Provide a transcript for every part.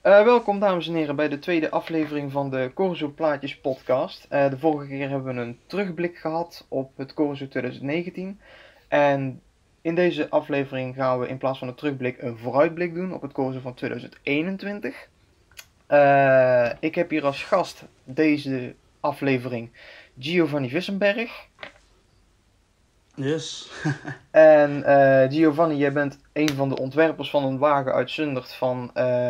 Welkom dames en heren bij de tweede aflevering van de Corso Plaatjes podcast. De vorige keer hebben we een terugblik gehad op het Corso 2019. En in deze aflevering gaan we in plaats van een terugblik een vooruitblik doen op het Corso van 2021. Ik heb hier als gast deze aflevering Giovanni Vissenberg. Yes. En Giovanni, jij bent een van de ontwerpers van een wagen uit Zundert van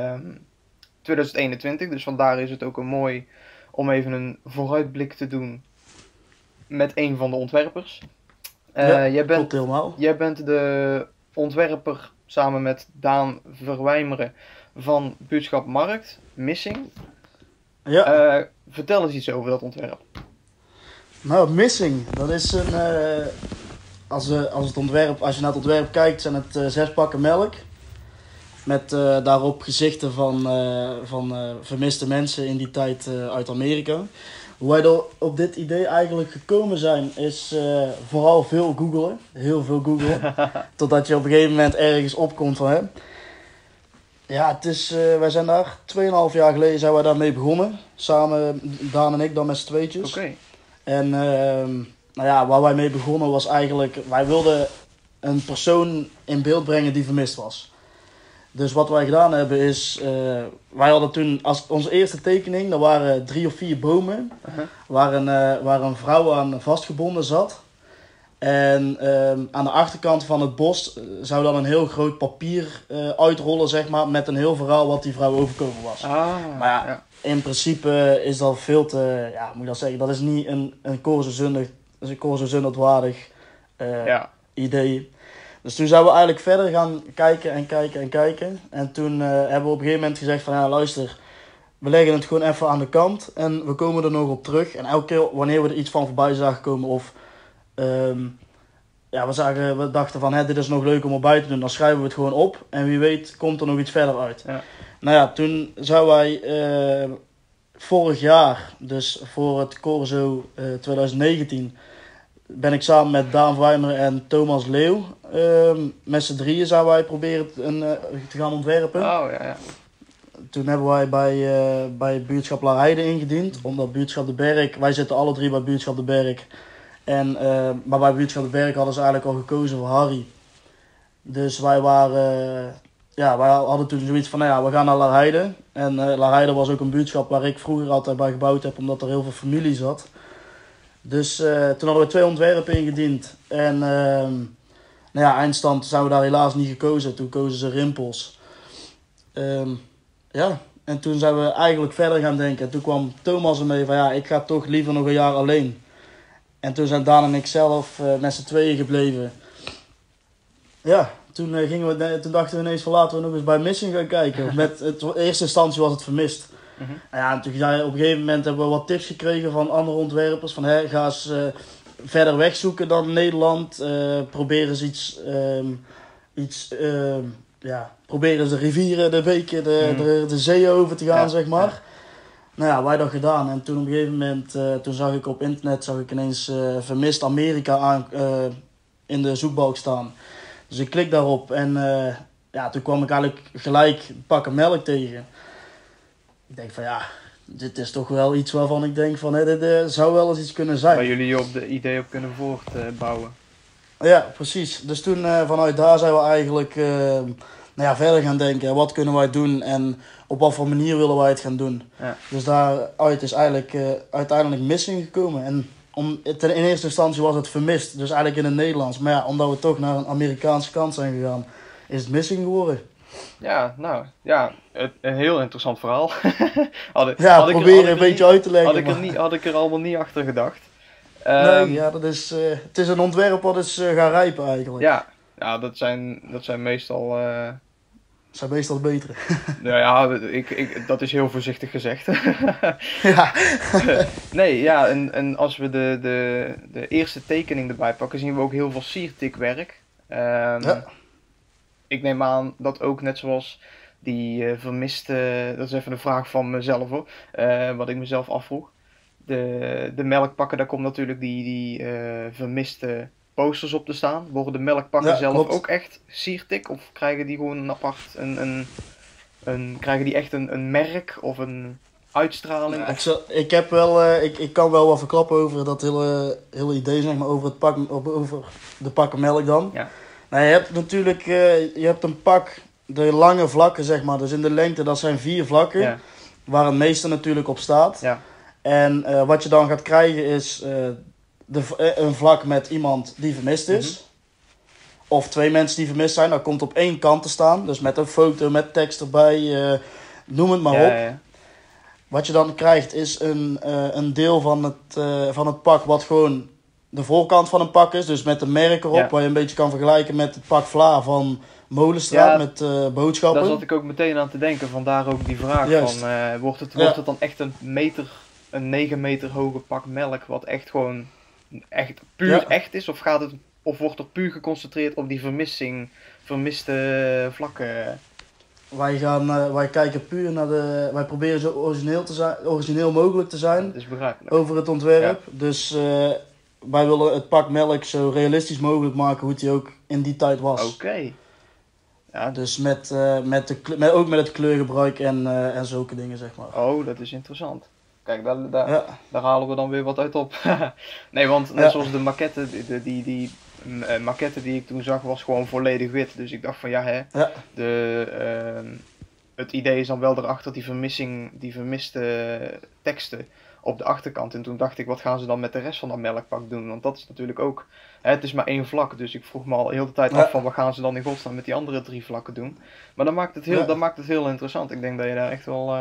2021. Dus vandaar is het ook een mooi om even een vooruitblik te doen met een van de ontwerpers. Klopt helemaal. Jij bent de ontwerper samen met Daan Verwijmeren van Buurtschap Markt, Missing. Ja. Vertel eens iets over dat ontwerp. Nou, Missing, dat is een... als je naar het ontwerp kijkt, zijn het 6 pakken melk. Met daarop gezichten van vermiste mensen in die tijd uit Amerika. Hoe wij er op dit idee eigenlijk gekomen zijn, is vooral veel googlen. Heel veel googlen. Totdat je op een gegeven moment ergens opkomt van... Hè. Ja, het is, wij zijn daar 2,5 jaar geleden zijn wij daarmee begonnen. Samen, Daan en ik dan met z'n tweetjes. Oké. En nou ja, waar wij mee begonnen was eigenlijk... Wij wilden een persoon in beeld brengen die vermist was. Dus wat wij gedaan hebben is... wij hadden toen als onze eerste tekening... Er waren 3 of 4 bomen. Waar een vrouw aan vastgebonden zat. En aan de achterkant van het bos zou dan een heel groot papier uitrollen, zeg maar, met een heel verhaal wat die vrouw overkomen was. Maar ja, in principe is dat veel te, ja, moet ik dat zeggen, dat is niet een Corso Zundert waardig idee. Dus toen zijn we eigenlijk verder gaan kijken. En toen hebben we op een gegeven moment gezegd van, ja, luister, we leggen het gewoon even aan de kant en we komen er nog op terug. En elke keer wanneer we er iets van voorbij zagen komen of... ja, we dachten van, dit is nog leuk om erbij te doen. Dan schrijven we het gewoon op. En wie weet komt er nog iets verder uit. Ja. Nou ja, toen zijn wij vorig jaar, dus voor het Corso 2019... ben ik samen met Daan Wijmer en Thomas Leeuw... met z'n drieën zijn wij proberen te gaan ontwerpen. Oh, ja. Toen hebben wij bij Buurtschap Laarheide ingediend. Omdat Buurtschap de Berg... Wij zitten alle 3 bij Buurtschap de Berg... Maar bij Buurtschap de Berg hadden ze eigenlijk al gekozen voor Harry. Dus wij hadden toen zoiets van, nou ja, we gaan naar Laarheide. En Laarheide was ook een buurtschap waar ik vroeger altijd bij gebouwd heb, omdat er heel veel familie zat. Dus toen hadden we 2 ontwerpen ingediend. En nou ja, eindstand zijn we daar helaas niet gekozen. Toen kozen ze Rimpels. Ja, en toen zijn we eigenlijk verder gaan denken. Toen kwam Thomas ermee van, ja, ik ga toch liever nog een jaar alleen. En toen zijn Daan en ik zelf met z'n tweeën gebleven. Ja, toen dachten we ineens van laten we nog eens bij Missing gaan kijken. In eerste instantie was het vermist. Mm-hmm. Ja, en toen op een gegeven moment hebben we wat tips gekregen van andere ontwerpers. Van ga eens verder wegzoeken dan Nederland. Probeer eens probeer eens de rivieren, de beken, de zee over te gaan, zeg maar. Ja. Nou ja, wij dat gedaan. En toen op een gegeven moment, toen zag ik op internet ineens vermist Amerika in de zoekbalk staan. Dus ik klik daarop en toen kwam ik eigenlijk gelijk pakken melk tegen. Ik denk van ja, dit is toch wel iets waarvan ik denk van dit zou wel eens iets kunnen zijn. Waar jullie op de idee op kunnen voortbouwen. Ja, precies. Dus toen vanuit daar zijn we eigenlijk verder gaan denken. Wat kunnen wij doen en op wat voor manier willen wij het gaan doen. Ja. Dus daaruit is eigenlijk uiteindelijk Missing gekomen. En in eerste instantie was het vermist, dus eigenlijk in het Nederlands. Maar ja, omdat we toch naar een Amerikaanse kant zijn gegaan, is het Missing geworden. Ja, nou, ja, een heel interessant verhaal. Probeer een beetje uit te leggen. Had ik er allemaal niet achter gedacht. Nee, ja, het is een ontwerp wat is gaan rijpen eigenlijk. Ja, dat zijn meestal... zijn meestal betere. Nou ja, dat is heel voorzichtig gezegd. Ja. Nee, ja, en als we de eerste tekening erbij pakken, zien we ook heel veel siertikwerk. Ja. Ik neem aan dat ook net zoals die vermiste, dat is even een vraag van mezelf hoor, wat ik mezelf afvroeg. De melkpakken, daar komt natuurlijk die vermiste posters op te staan. Worden de melkpakken zelf klopt. ook echt siertik of krijgen die gewoon apart een krijgen die echt een merk of een uitstraling? Ja, ik heb wel, ik kan wel wat verklappen over dat hele idee, zeg maar, over over de pakken melk dan. Ja. Nou, je hebt natuurlijk, je hebt een pak, de lange vlakken, zeg maar, dus in de lengte, dat zijn 4 vlakken, Ja. waar het meeste natuurlijk op staat. Ja. En wat je dan gaat krijgen is een vlak met iemand die vermist is. Mhm. Of 2 mensen die vermist zijn, dat komt op 1 kant te staan. Dus met een foto, met tekst erbij, noem het maar op. Ja. Wat je dan krijgt is een deel van het pak wat gewoon de voorkant van een pak is. Dus met een merk erop, Ja. waar je een beetje kan vergelijken met het pak Vla van Molenstraat Ja, met boodschappen. Daar zat ik ook meteen aan te denken, vandaar ook die vraag Juist. van, wordt het dan echt een 9 meter hoge pak melk, wat echt gewoon echt puur echt is? Of wordt er puur geconcentreerd op die vermiste vlakken? Wij kijken puur naar wij proberen zo origineel mogelijk te zijn Dat is begrijpelijk. over het ontwerp. Ja. Dus wij willen het pak melk zo realistisch mogelijk maken hoe het die ook in die tijd was. Oké. Ja. Dus ook met het kleurgebruik en zulke dingen, zeg maar. Oh, dat is interessant. Kijk, daar halen we dan weer wat uit op. Nee, want net zoals de maquette, die maquette die ik toen zag was gewoon volledig wit. Dus ik dacht van het idee is dan wel erachter die vermiste teksten op de achterkant. En toen dacht ik, wat gaan ze dan met de rest van dat melkpak doen? Want dat is natuurlijk ook, het is maar 1 vlak. Dus ik vroeg me al heel de tijd af van, wat gaan ze dan in godsnaam met die andere 3 vlakken doen? Maar dat maakt het heel interessant. Ik denk dat je daar echt wel,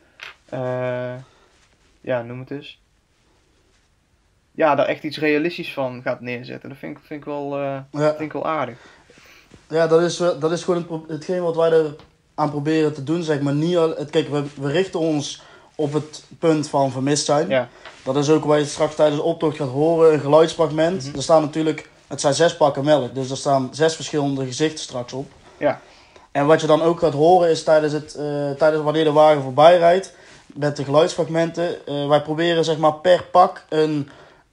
noem het eens. Ja, daar echt iets realistisch van gaat neerzetten. Dat vind ik wel aardig. Ja, dat is gewoon hetgeen wat wij er aan proberen te doen, zeg maar. Kijk, we richten ons op het punt van vermist zijn. Ja. Dat is ook waar je straks tijdens de optocht gaat horen, een geluidsfragment. Mm-hmm. Er staan natuurlijk, het zijn 6 pakken melk, dus er staan 6 verschillende gezichten straks op. Ja. En wat je dan ook gaat horen is tijdens wanneer de wagen voorbij rijdt, met de geluidsfragmenten, wij proberen zeg maar per pak een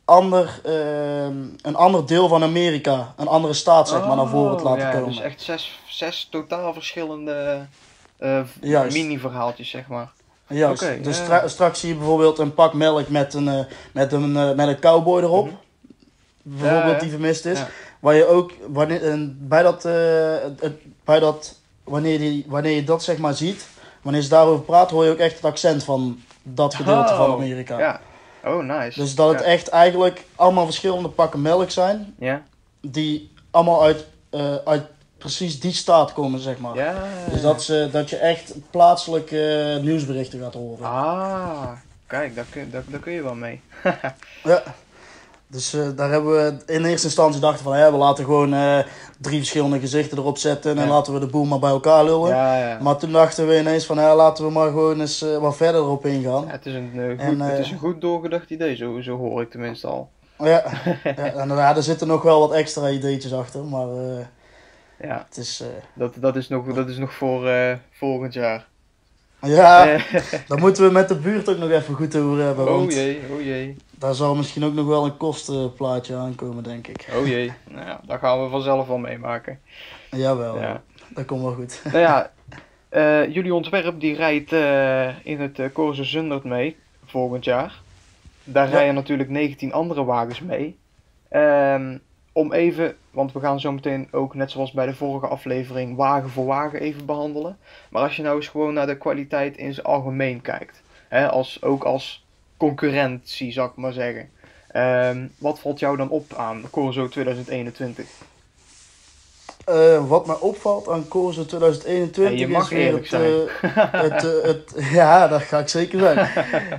ander deel van Amerika, een andere staat zeg maar naar voren te laten komen. Dus echt 6 totaal verschillende mini-verhaaltjes zeg maar. Juist, dus straks zie je bijvoorbeeld een pak melk met een cowboy erop, Mm-hmm. bijvoorbeeld die vermist is. Ja. Waar je ook, wanneer je dat zeg maar ziet, wanneer ze daarover praat, hoor je ook echt het accent van dat gedeelte van Amerika. Ja. Oh, nice. Dus dat het echt eigenlijk allemaal verschillende pakken melk zijn, die allemaal uit precies die staat komen, zeg maar. Ja. Dus dat je echt plaatselijke nieuwsberichten gaat horen. Ah, kijk, daar kun je wel mee. Ja. Dus daar hebben we in eerste instantie dachten van, we laten gewoon 3 verschillende gezichten erop zetten en laten we de boel maar bij elkaar lullen. Ja. Maar toen dachten we ineens van, laten we maar gewoon eens wat verder erop ingaan. Ja, het is een goed doorgedacht idee, zo hoor ik tenminste al. Ja, er zitten nog wel wat extra ideetjes achter, maar het is... Dat is nog voor volgend jaar. Ja, daar moeten we met de buurt ook nog even goed over hebben. Oh jee. Daar zal misschien ook nog wel een kostenplaatje aankomen, denk ik. Oh jee, nou ja, daar gaan we vanzelf wel meemaken. Jawel, dat komt wel goed. Nou ja, jullie ontwerp die rijdt in het Corso Zundert mee, volgend jaar. Daar rijden natuurlijk 19 andere wagens mee. Om even, want we gaan zo meteen ook net zoals bij de vorige aflevering wagen voor wagen even behandelen. Maar als je nou eens gewoon naar de kwaliteit in zijn algemeen kijkt. Ook als concurrentie zou ik maar zeggen. Wat valt jou dan op aan Corso 2021? Wat mij opvalt aan Corso 2021 je mag is weer eerlijk zijn. ja, dat ga ik zeker zijn.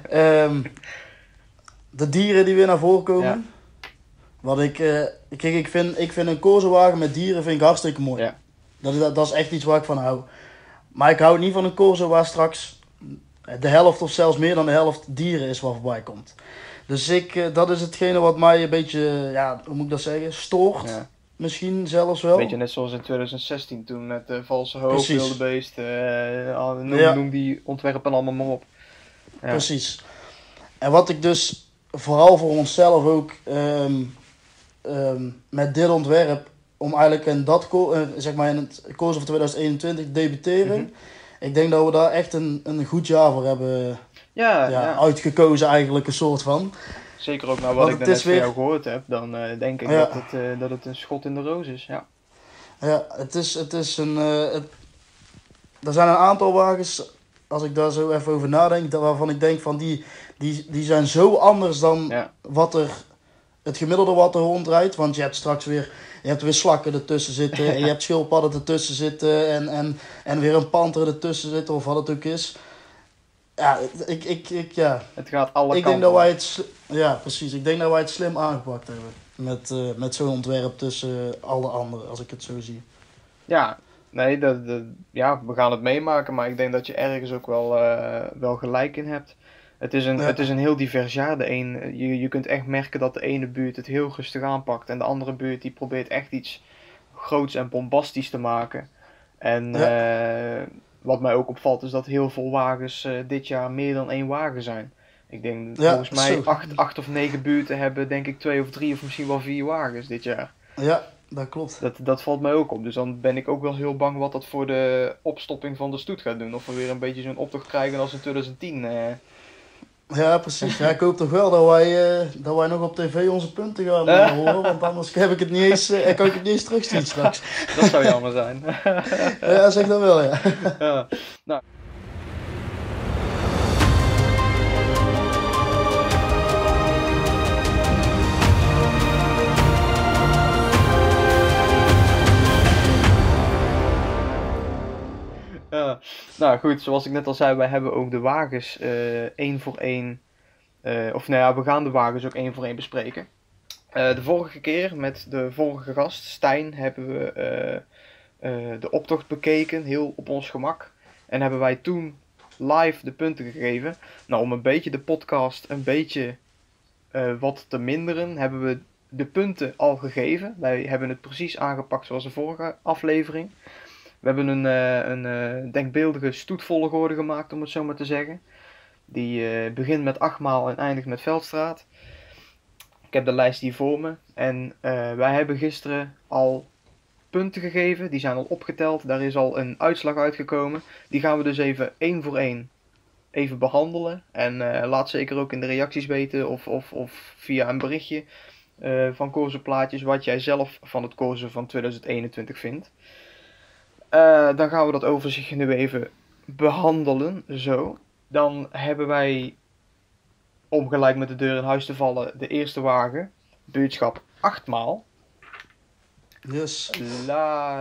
De dieren die weer naar voren komen. Ja. Wat ik vind een Corso-wagen met dieren vind ik hartstikke mooi. Ja. Dat is echt iets waar ik van hou. Maar ik hou niet van een Corso waar straks de helft of zelfs meer dan de helft dieren is wat voorbij komt. Dus dat is hetgene wat mij een beetje, hoe moet ik dat zeggen, stoort. Ja. Misschien zelfs wel. Beetje net zoals in 2016 toen met valse hoofd, wilde beest, noem die ontwerpen allemaal maar op. Ja. Precies. En wat ik dus vooral voor onszelf ook met dit ontwerp, om eigenlijk in het Corso van 2021 te debuteren, ik denk dat we daar echt een goed jaar voor hebben uitgekozen eigenlijk, een soort van. Zeker ook naar wat ik net van jou gehoord heb, dan denk ik dat het een schot in de roos is. Ja, ja het is een... er zijn een aantal wagens, als ik daar zo even over nadenk, waarvan ik denk van die zijn zo anders dan wat er het gemiddelde wat er rondrijdt. Want je hebt straks weer slakken ertussen zitten en je hebt schildpadden ertussen zitten en weer een panter ertussen zitten of wat het ook is. Ja, het gaat alle kanten. Denk dat wij het, precies. Ik denk dat wij het slim aangepakt hebben met zo'n ontwerp tussen alle anderen, als ik het zo zie. Ja, nee, we gaan het meemaken, maar ik denk dat je ergens ook wel gelijk in hebt. Het is een heel divers jaar. Je kunt echt merken dat de ene buurt het heel rustig aanpakt en de andere buurt die probeert echt iets groots en bombastisch te maken. En wat mij ook opvalt is dat heel veel wagens dit jaar meer dan 1 wagen zijn. Ik denk volgens mij 8 of 9 buurten hebben denk ik 2 of 3 of misschien wel 4 wagens dit jaar. Ja, dat klopt. Dat valt mij ook op. Dus dan ben ik ook wel heel bang wat dat voor de opstopping van de stoet gaat doen. Of we weer een beetje zo'n optocht krijgen als in 2010. Ja, precies. Ja, ik hoop toch wel dat wij nog op tv onze punten gaan horen. Want anders heb ik het niet eens, kan ik het niet eens terugzien straks. Dat zou jammer zijn. Ja, zeg dat wel, ja. Ja. Nou. Nou goed, zoals ik net al zei, wij hebben ook de wagens 1 voor 1. We gaan de wagens ook 1 voor 1 bespreken. De vorige keer met de vorige gast, Stijn, hebben we de optocht bekeken, heel op ons gemak. En hebben wij toen live de punten gegeven. Nou, om een beetje de podcast een beetje wat te minderen, hebben we de punten al gegeven. Wij hebben het precies aangepakt zoals de vorige aflevering. We hebben een denkbeeldige stoetvolgorde gemaakt, om het zo maar te zeggen. Die begint met Achtmaal en eindigt met Veldstraat. Ik heb de lijst hier voor me. En wij hebben gisteren al punten gegeven. Die zijn al opgeteld. Daar is al een uitslag uitgekomen. Die gaan we dus even 1 voor 1 even behandelen. En laat zeker ook in de reacties weten of via een berichtje van Corso Plaatjes wat jij zelf van het Corso van 2021 vindt. Dan gaan we dat overzichtje nu even behandelen. Zo. Dan hebben wij, om gelijk met de deur in huis te vallen, de eerste wagen. Buurtschap Achtmaal. Yes. La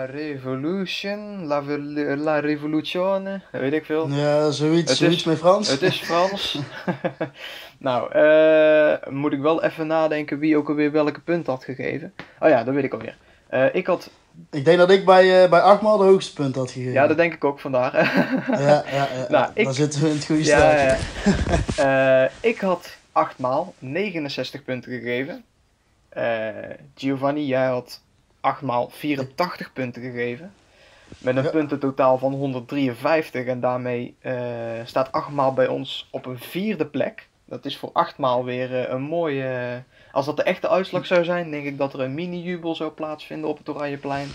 Revoluzione, weet ik veel. Ja, zoiets met Frans. Het is Frans. Nou, moet ik wel even nadenken wie ook alweer welke punt had gegeven. Oh ja, dat weet ik alweer. Ik denk dat ik bij Achtmaal de hoogste punt had gegeven. Ja, dat denk ik ook, vandaar. Ja. Nou, dan zitten we in het goede straatje. Ja. Ik had Achtmaal 69 punten gegeven. Giovanni, jij had Achtmaal 84 punten gegeven. Met een puntentotaal van 153. En daarmee staat Achtmaal bij ons op een 4e plek. Dat is voor Achtmaal weer een mooie... Als dat de echte uitslag zou zijn, denk ik dat er een mini-jubel zou plaatsvinden op het Oranjeplein.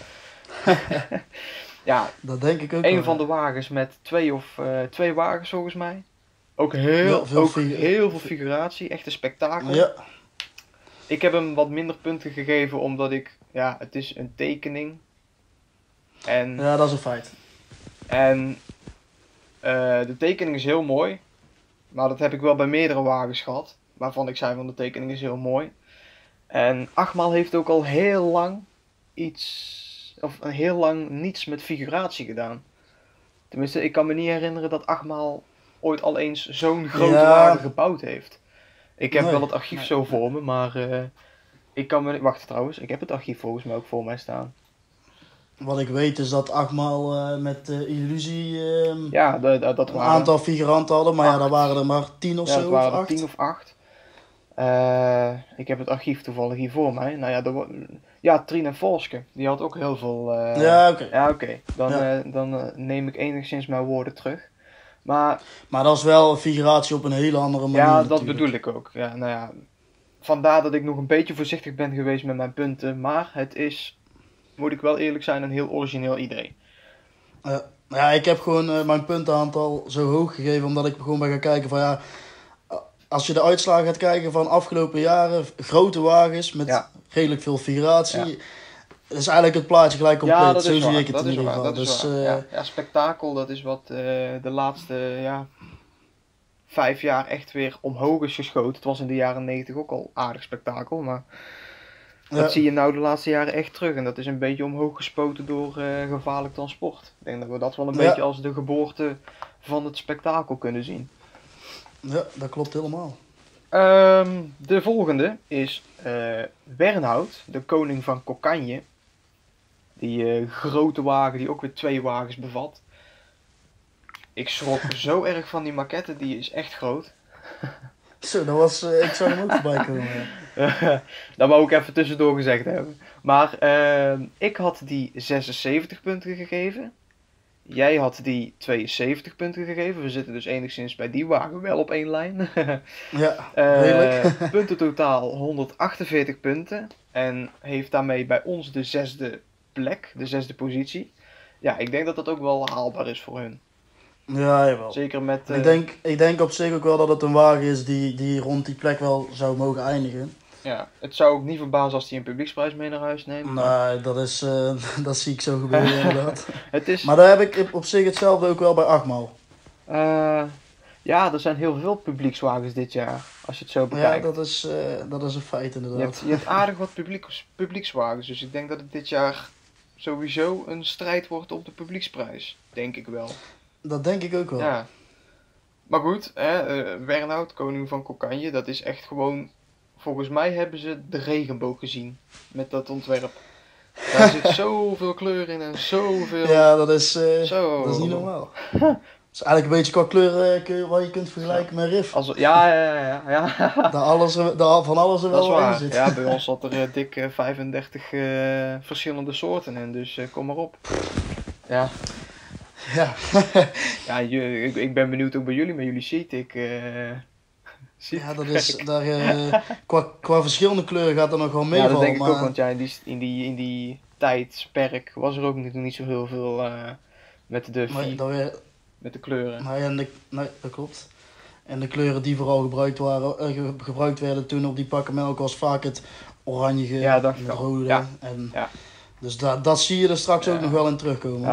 Ja, dat denk ik ook. Een van de wagens met 2 wagens volgens mij. Ook heel veel figuratie, echt een spektakel. Ja. Ik heb hem wat minder punten gegeven omdat het is een tekening. En, ja, dat is een feit. En de tekening is heel mooi. Maar dat heb ik wel bij meerdere wagens gehad. Waarvan ik zei van de tekening is heel mooi. En Achtmaal heeft ook al heel lang niets met figuratie gedaan. Tenminste, ik kan me niet herinneren dat Achtmaal ooit al eens zo'n grote wagen gebouwd heeft. Ik heb wel het archief zo voor me, maar ik kan me... Wacht trouwens, ik heb het archief volgens mij ook voor mij staan. Wat ik weet is dat Achtmaal met Illusie dat een aantal figuranten hadden, maar 8. daar waren er maar 10 of zo. Ja, dat waren er 10 of 8. Ik heb het archief toevallig hier voor mij. Nou ja, Trien en Volske, die had ook heel veel... oké. Dan neem ik enigszins mijn woorden terug. Maar dat is wel een figuratie op een hele andere manier. Ja, dat bedoel ik ook. Ja, nou ja, vandaar dat ik nog een beetje voorzichtig ben geweest met mijn punten. Maar het is, moet ik wel eerlijk zijn, een heel origineel idee. Ja, ik heb gewoon mijn puntenaantal zo hoog gegeven omdat ik gewoon ben gaan kijken van ja, als je de uitslagen gaat kijken van afgelopen jaren, grote wagens met Ja. redelijk veel figuratie, Ja. is eigenlijk het plaatje gelijk compleet. Ja, dat Zo is zie waar. ik het Dat in is ieder waar. geval. Dat is Dus waar. Ja, spektakel, dat is wat de laatste 5 jaar echt weer omhoog is geschoten. Het was in de jaren 90 ook al aardig spektakel, maar dat zie je nou de laatste jaren echt terug. En dat is een beetje omhoog gespoten door gevaarlijk transport. Ik denk dat we dat wel een beetje als de geboorte van het spektakel kunnen zien. Ja, dat klopt helemaal. De volgende is Wernhout, de koning van Cocagne. Die grote wagen die ook weer 2 wagens bevat. Ik schrok zo erg van die maquette, die is echt groot. Zo, dat was, ik zag hem ook voorbij komen. Ja. Dat wou ik even tussendoor gezegd hebben. Maar ik had die 76 punten gegeven. Jij had die 72 punten gegeven. We zitten dus enigszins bij die wagen wel op één lijn. Ja, redelijk. Puntentotaal 148 punten. En heeft daarmee bij ons de 6e plek, de 6e positie. Ja, ik denk dat dat ook wel haalbaar is voor hun. Ja, jawel. Zeker met... Ik denk op zich ook wel dat het een wagen is die rond die plek wel zou mogen eindigen. Ja, het zou ook niet verbazen als hij een publieksprijs mee naar huis neemt. Nee, dat zie ik zo gebeuren inderdaad. Het is... Maar daar heb ik op zich hetzelfde ook wel bij Achmal. Ja, er zijn heel veel publiekswagens dit jaar, als je het zo bekijkt. Ja, dat is een feit inderdaad. Je hebt aardig wat publiekswagens, dus ik denk dat het dit jaar sowieso een strijd wordt op de publieksprijs. Denk ik wel. Dat denk ik ook wel. Ja. Maar goed, Wernhout, koning van Cocagne, dat is echt gewoon... Volgens mij hebben ze de regenboog gezien met dat ontwerp. Daar zit zoveel kleur in en zoveel... Ja, dat is niet normaal. Het is eigenlijk een beetje qua kleur wat je kunt vergelijken met Riff. Ja. Van alles er Dat is wel in waar. zit. Ja, bij ons zat er dik 35 verschillende soorten in, dus kom maar op. Ja. Ja. Ja, ik ben benieuwd ook bij jullie, maar jullie ziet ik... Ja, dat is qua verschillende kleuren gaat dat nog wel meevallen. Ja, dat denk ik maar... ook, want ja, in die tijdsperk was er ook niet zo heel veel met met de kleuren. Nee, dat klopt. En de kleuren die vooral gebruikt werden toen op die pakken melk was vaak het oranje en het rode. Ja. Ja. Dus dat zie je er straks ook nog wel in terugkomen.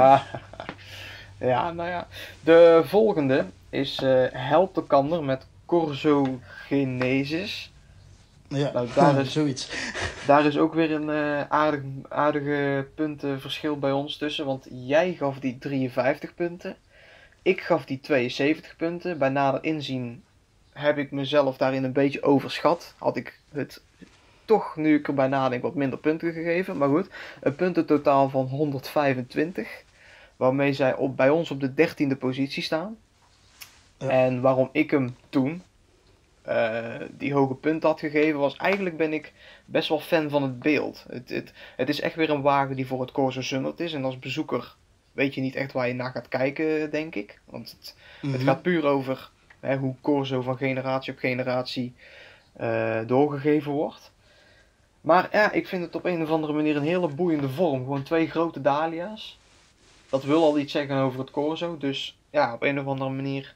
Ja, nou ja. De volgende is Help de Kander met Corso Genesis. Ja, nou, daar is, zoiets. Daar is ook weer een aardige puntenverschil bij ons tussen. Want jij gaf die 53 punten. Ik gaf die 72 punten. Bij nader inzien heb ik mezelf daarin een beetje overschat. Had ik het toch, nu ik erbij nadenk, wat minder punten gegeven. Maar goed, een puntentotaal van 125. Waarmee zij bij ons op de 13e positie staan. Ja. En waarom ik hem toen die hoge punten had gegeven was, eigenlijk ben ik best wel fan van het beeld. Het is echt weer een wagen die voor het Corso Summit is. En als bezoeker weet je niet echt waar je naar gaat kijken, denk ik. Want het gaat puur over hoe Corso van generatie op generatie doorgegeven wordt. Maar ja, ik vind het op een of andere manier een hele boeiende vorm. Gewoon 2 grote dahlia's. Dat wil al iets zeggen over het Corso. Dus ja, op een of andere manier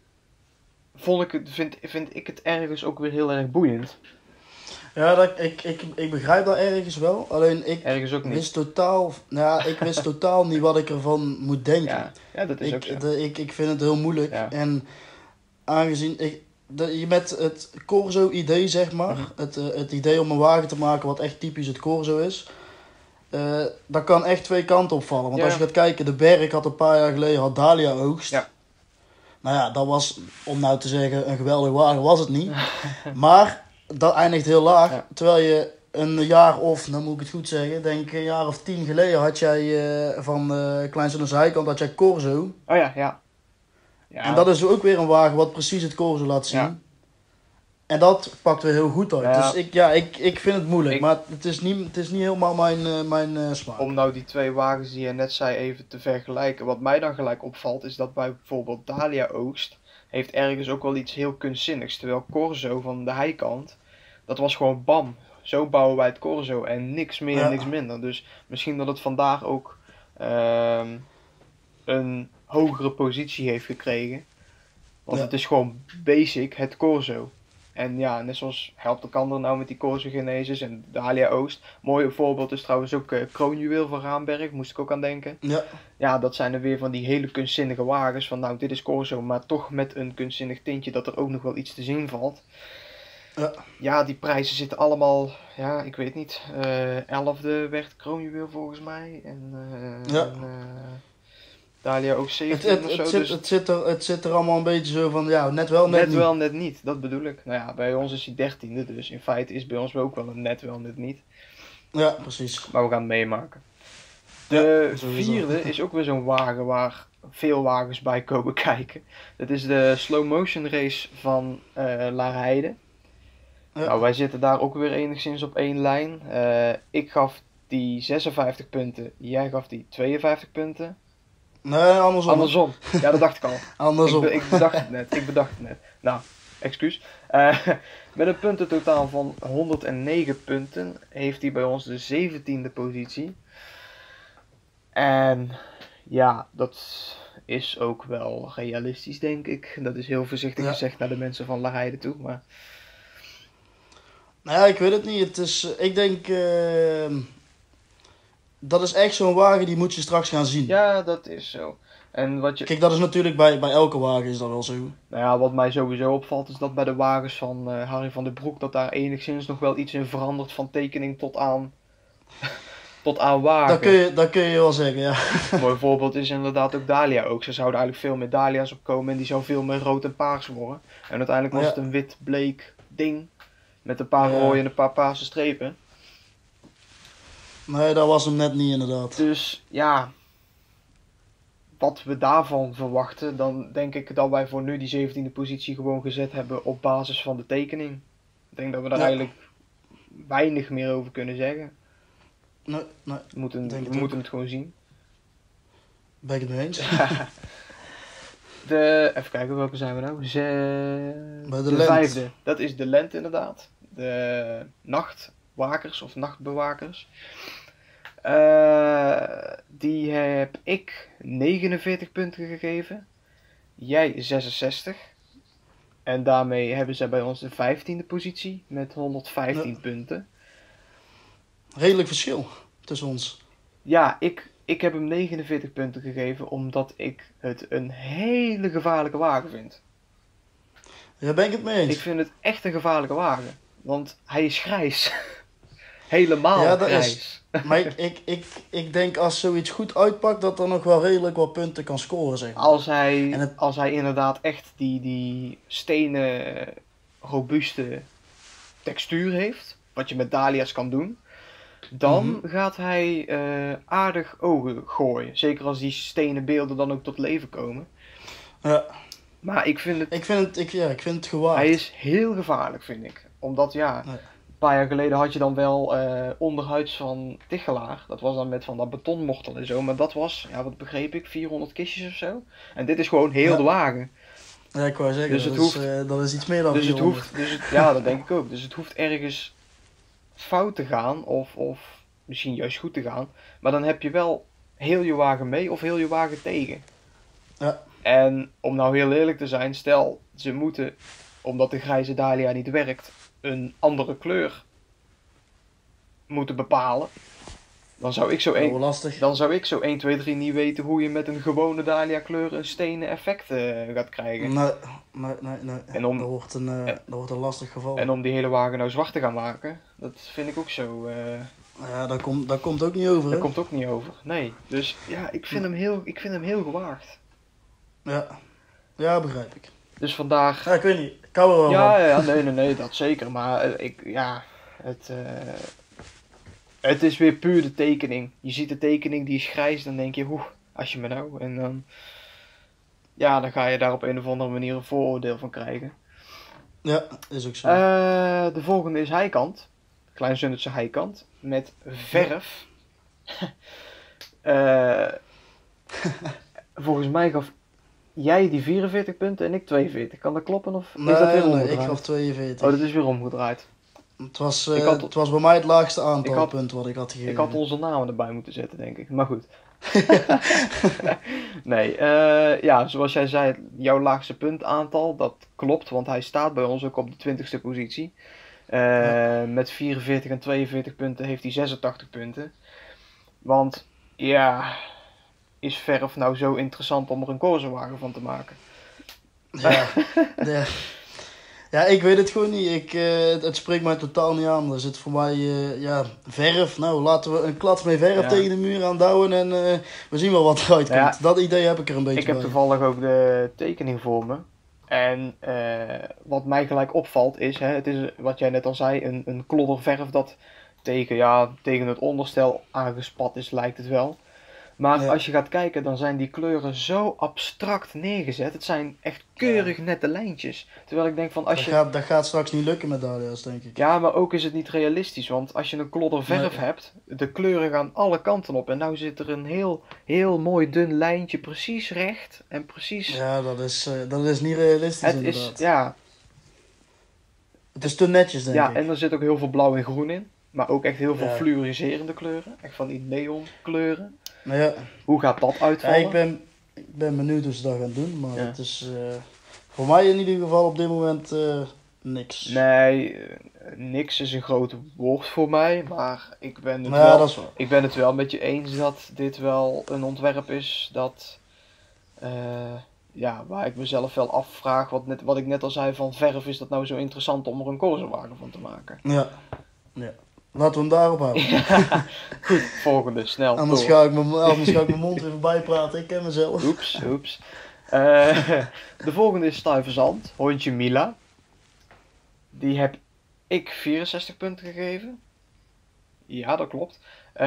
vind ik het ergens ook weer heel erg boeiend. Ja, ik begrijp dat ergens wel. Alleen ik ergens ook niet. wist totaal niet wat ik ervan moet denken. Ja, dat is ook zo. Ik vind het heel moeilijk. Ja. En aangezien je met het Corso-idee, zeg maar, het idee om een wagen te maken wat echt typisch het Corso is, dat kan echt 2 kanten opvallen. Want als je gaat kijken, de Berg had een paar jaar geleden Dahlia oogst. Ja. Nou ja, dat was, om nou te zeggen, een geweldige wagen was het niet. Maar dat eindigt heel laag. Ja. Terwijl je een jaar of, nou moet ik het goed zeggen, denk een jaar of 10 geleden had jij van Kleins aan de zijkant had jij Corso. Oh ja. En dat is ook weer een wagen wat precies het Corso laat zien. Ja. En dat pakt weer heel goed uit. Ja. Dus ik vind het moeilijk. Maar het is niet helemaal mijn smaak. Om nou die 2 wagens die je net zei even te vergelijken. Wat mij dan gelijk opvalt is dat bij bijvoorbeeld Dahlia oogst heeft ergens ook wel iets heel kunstzinnigs. Terwijl Corso van de heikant, dat was gewoon bam. Zo bouwen wij het Corso en niks meer en niks minder. Dus misschien dat het vandaag ook een hogere positie heeft gekregen. Want het is gewoon basic het Corso. En ja, net zoals helpt elkaar nou met die Corso Genesis en Dahlia Oost. Mooi voorbeeld is trouwens ook Kroonjuweel van Raamberg, moest ik ook aan denken. Ja. Ja, dat zijn er weer van die hele kunstzinnige wagens. Van nou, dit is Corso, maar toch met een kunstzinnig tintje dat er ook nog wel iets te zien valt. Ja. Ja, die prijzen zitten allemaal, ja, ik weet niet. 11e werd Kroonjuweel volgens mij. En, Dahlia ook 17 of zo. Het zit er allemaal een beetje zo van, ja, net wel, net net niet. wel, net niet. Dat bedoel ik. Nou ja, bij ons is hij 13e, dus in feite is bij ons ook wel een net wel, net niet. Ja, precies. Maar we gaan het meemaken. De sowieso. vierde is ook weer zo'n wagen waar veel wagens bij komen kijken. Dat is de slow motion race van Laarheide. Ja. Nou, wij zitten daar ook weer enigszins op één lijn. Ik gaf die 56 punten, jij gaf die 52 punten. Nee, andersom. Andersom. Ja, dat dacht ik al. Andersom. Ik bedacht het net. Nou, excuus. Met een puntentotaal van 109 punten heeft hij bij ons de 17e positie. En ja, dat is ook wel realistisch, denk ik. Dat is heel voorzichtig gezegd naar de mensen van Laarheide toe. Maar... Nou ja, ik weet het niet. Het is, ik denk, dat is echt zo'n wagen die moet je straks gaan zien. Ja, dat is zo. En wat je... Kijk, dat is natuurlijk bij elke wagen is dat wel zo. Nou ja, wat mij sowieso opvalt is dat bij de wagens van Harry van den Broek, dat daar enigszins nog wel iets in verandert van tekening tot aan wagen. Dat kun je wel zeggen, ja. Een mooi voorbeeld is inderdaad ook Dahlia ook. Ze zouden eigenlijk veel meer Dahlia's opkomen en die zou veel meer rood en paars worden. En uiteindelijk was het een wit bleek ding met een paar rode en een paar paarse strepen. Nee, dat was hem net niet inderdaad. Dus ja, wat we daarvan verwachten, dan denk ik dat wij voor nu die 17e positie gewoon gezet hebben op basis van de tekening. Ik denk dat we daar eigenlijk weinig meer over kunnen zeggen. Nee. We moeten het gewoon zien. Ben ik het mee eens? Even kijken, welke zijn we nou? Bij de vijfde. Dat is de lente inderdaad. De nachtwakers of nachtbewakers. Die heb ik 49 punten gegeven. Jij 66. En daarmee hebben zij bij ons de 15e positie met 115 punten. Redelijk verschil tussen ons. Ja, ik heb hem 49 punten gegeven omdat ik het een hele gevaarlijke wagen vind. Daar ben ik het mee eens. Ik vind het echt een gevaarlijke wagen. Want hij is grijs. Helemaal dat grijs. Is. Maar ik denk als zoiets goed uitpakt dat er nog wel redelijk wat punten kan scoren, zeg maar. Als hij inderdaad echt die stenen robuuste textuur heeft, wat je met Dahlia's kan doen, dan gaat hij aardig ogen gooien. Zeker als die stenen beelden dan ook tot leven komen. Ja. Maar ik vind het gewaagd. Hij is heel gevaarlijk, vind ik. Omdat een paar jaar geleden had je dan wel onderhuids van Tichelaar. Dat was dan met van dat betonmortel en zo. Maar dat was, wat begreep ik, 400 kistjes of zo. En dit is gewoon heel de wagen. Ja, ik wou zeggen, dus dat is iets meer dan 400. Ja, dat denk ik ook. Dus het hoeft ergens fout te gaan of misschien juist goed te gaan. Maar dan heb je wel heel je wagen mee of heel je wagen tegen. Ja. En om nou heel eerlijk te zijn, stel ze moeten, omdat de grijze Dahlia niet werkt, een andere kleur moeten bepalen. Dan zou ik zo 1, 2, 3 niet weten hoe je met een gewone Dahlia kleur een stenen effect gaat krijgen. Nee. En dat wordt een lastig geval. En om die hele wagen nou zwart te gaan maken, dat vind ik ook zo... Ja, dat komt ook niet over. Dat komt ook niet over, nee. Dus ja, ik vind hem heel gewaagd. Ja, begrijp ik. Dus vandaag... Ja, ik weet niet. Ik hou er wel van. Nee, dat zeker. Maar het is weer puur de tekening. Je ziet de tekening, die is grijs, dan denk je, als je me nou... En dan... Ja, dan ga je daar op een of andere manier een vooroordeel van krijgen. Ja, is ook zo. De volgende is Heikant. Klein Zundertse Heikant. Met verf. Volgens mij gaf jij die 44 punten en ik 42. Kan dat kloppen? Of is dat weer omgedraaid? Nee, ik gaf 42. Oh, dat is weer omgedraaid. Het was bij mij het laagste aantal punten wat ik had gegeven. Ik had onze namen erbij moeten zetten, denk ik. Maar goed. Nee, ja, zoals jij zei, jouw laagste puntaantal, dat klopt, want hij staat bij ons ook op de 20ste positie. Ja. Met 44 en 42 punten heeft hij 86 punten. Want, ja, is verf nou zo interessant om er een koersenwagen van te maken? Ja, ja. Ja, ik weet het gewoon niet. Het spreekt mij totaal niet aan. Er zit voor mij, ja, verf. Nou, laten we een klats mee verf Ja. tegen de muur aandouwen en we zien wel wat eruit komt. Ja. Dat idee heb ik er een beetje Ik heb bij. toevallig ook de tekening voor me. En wat mij gelijk opvalt is, hè, het is wat jij net al zei, een klodder verf dat tegen het onderstel aangespat is, lijkt het wel. Maar Ja. als je gaat kijken, dan zijn die kleuren zo abstract neergezet. Het zijn echt keurig nette lijntjes. Terwijl ik denk van als je... Dat gaat straks niet lukken met Dalia's, denk ik. Ja, maar ook is het niet realistisch. Want als je een klodder verf Nee. hebt, de kleuren gaan alle kanten op. En nou zit er een heel mooi dun lijntje precies recht. En precies... Ja, dat is niet realistisch Het inderdaad. is, ja, Het is te netjes, denk ja, ik. en er zit ook heel veel blauw en groen in. Maar ook echt heel veel Ja. fluoriserende kleuren. Echt van die neon kleuren. Maar ja, Hoe gaat dat ja, uitvallen? ik ben benieuwd hoe ze dat gaan doen. Maar Ja. het is voor mij in ieder geval op dit moment niks. Nee, niks is een groot woord voor mij. Maar ik ben het Maar ja, wel... dat is waar. Ik ben het wel met je eens dat dit wel een ontwerp is dat, ja, waar ik mezelf wel afvraag, wat ik net al zei van verf, is dat nou zo interessant om er een kozenwagen van te maken? Ja. Ja. Laten we hem daarop houden. Goed, volgende, snel, Anders door. ga ik mijn mond even bijpraten. Ik ken mezelf. Oeps. De volgende is Stuyvesant, hondje Mila. Die heb ik 64 punten gegeven. Ja, dat klopt.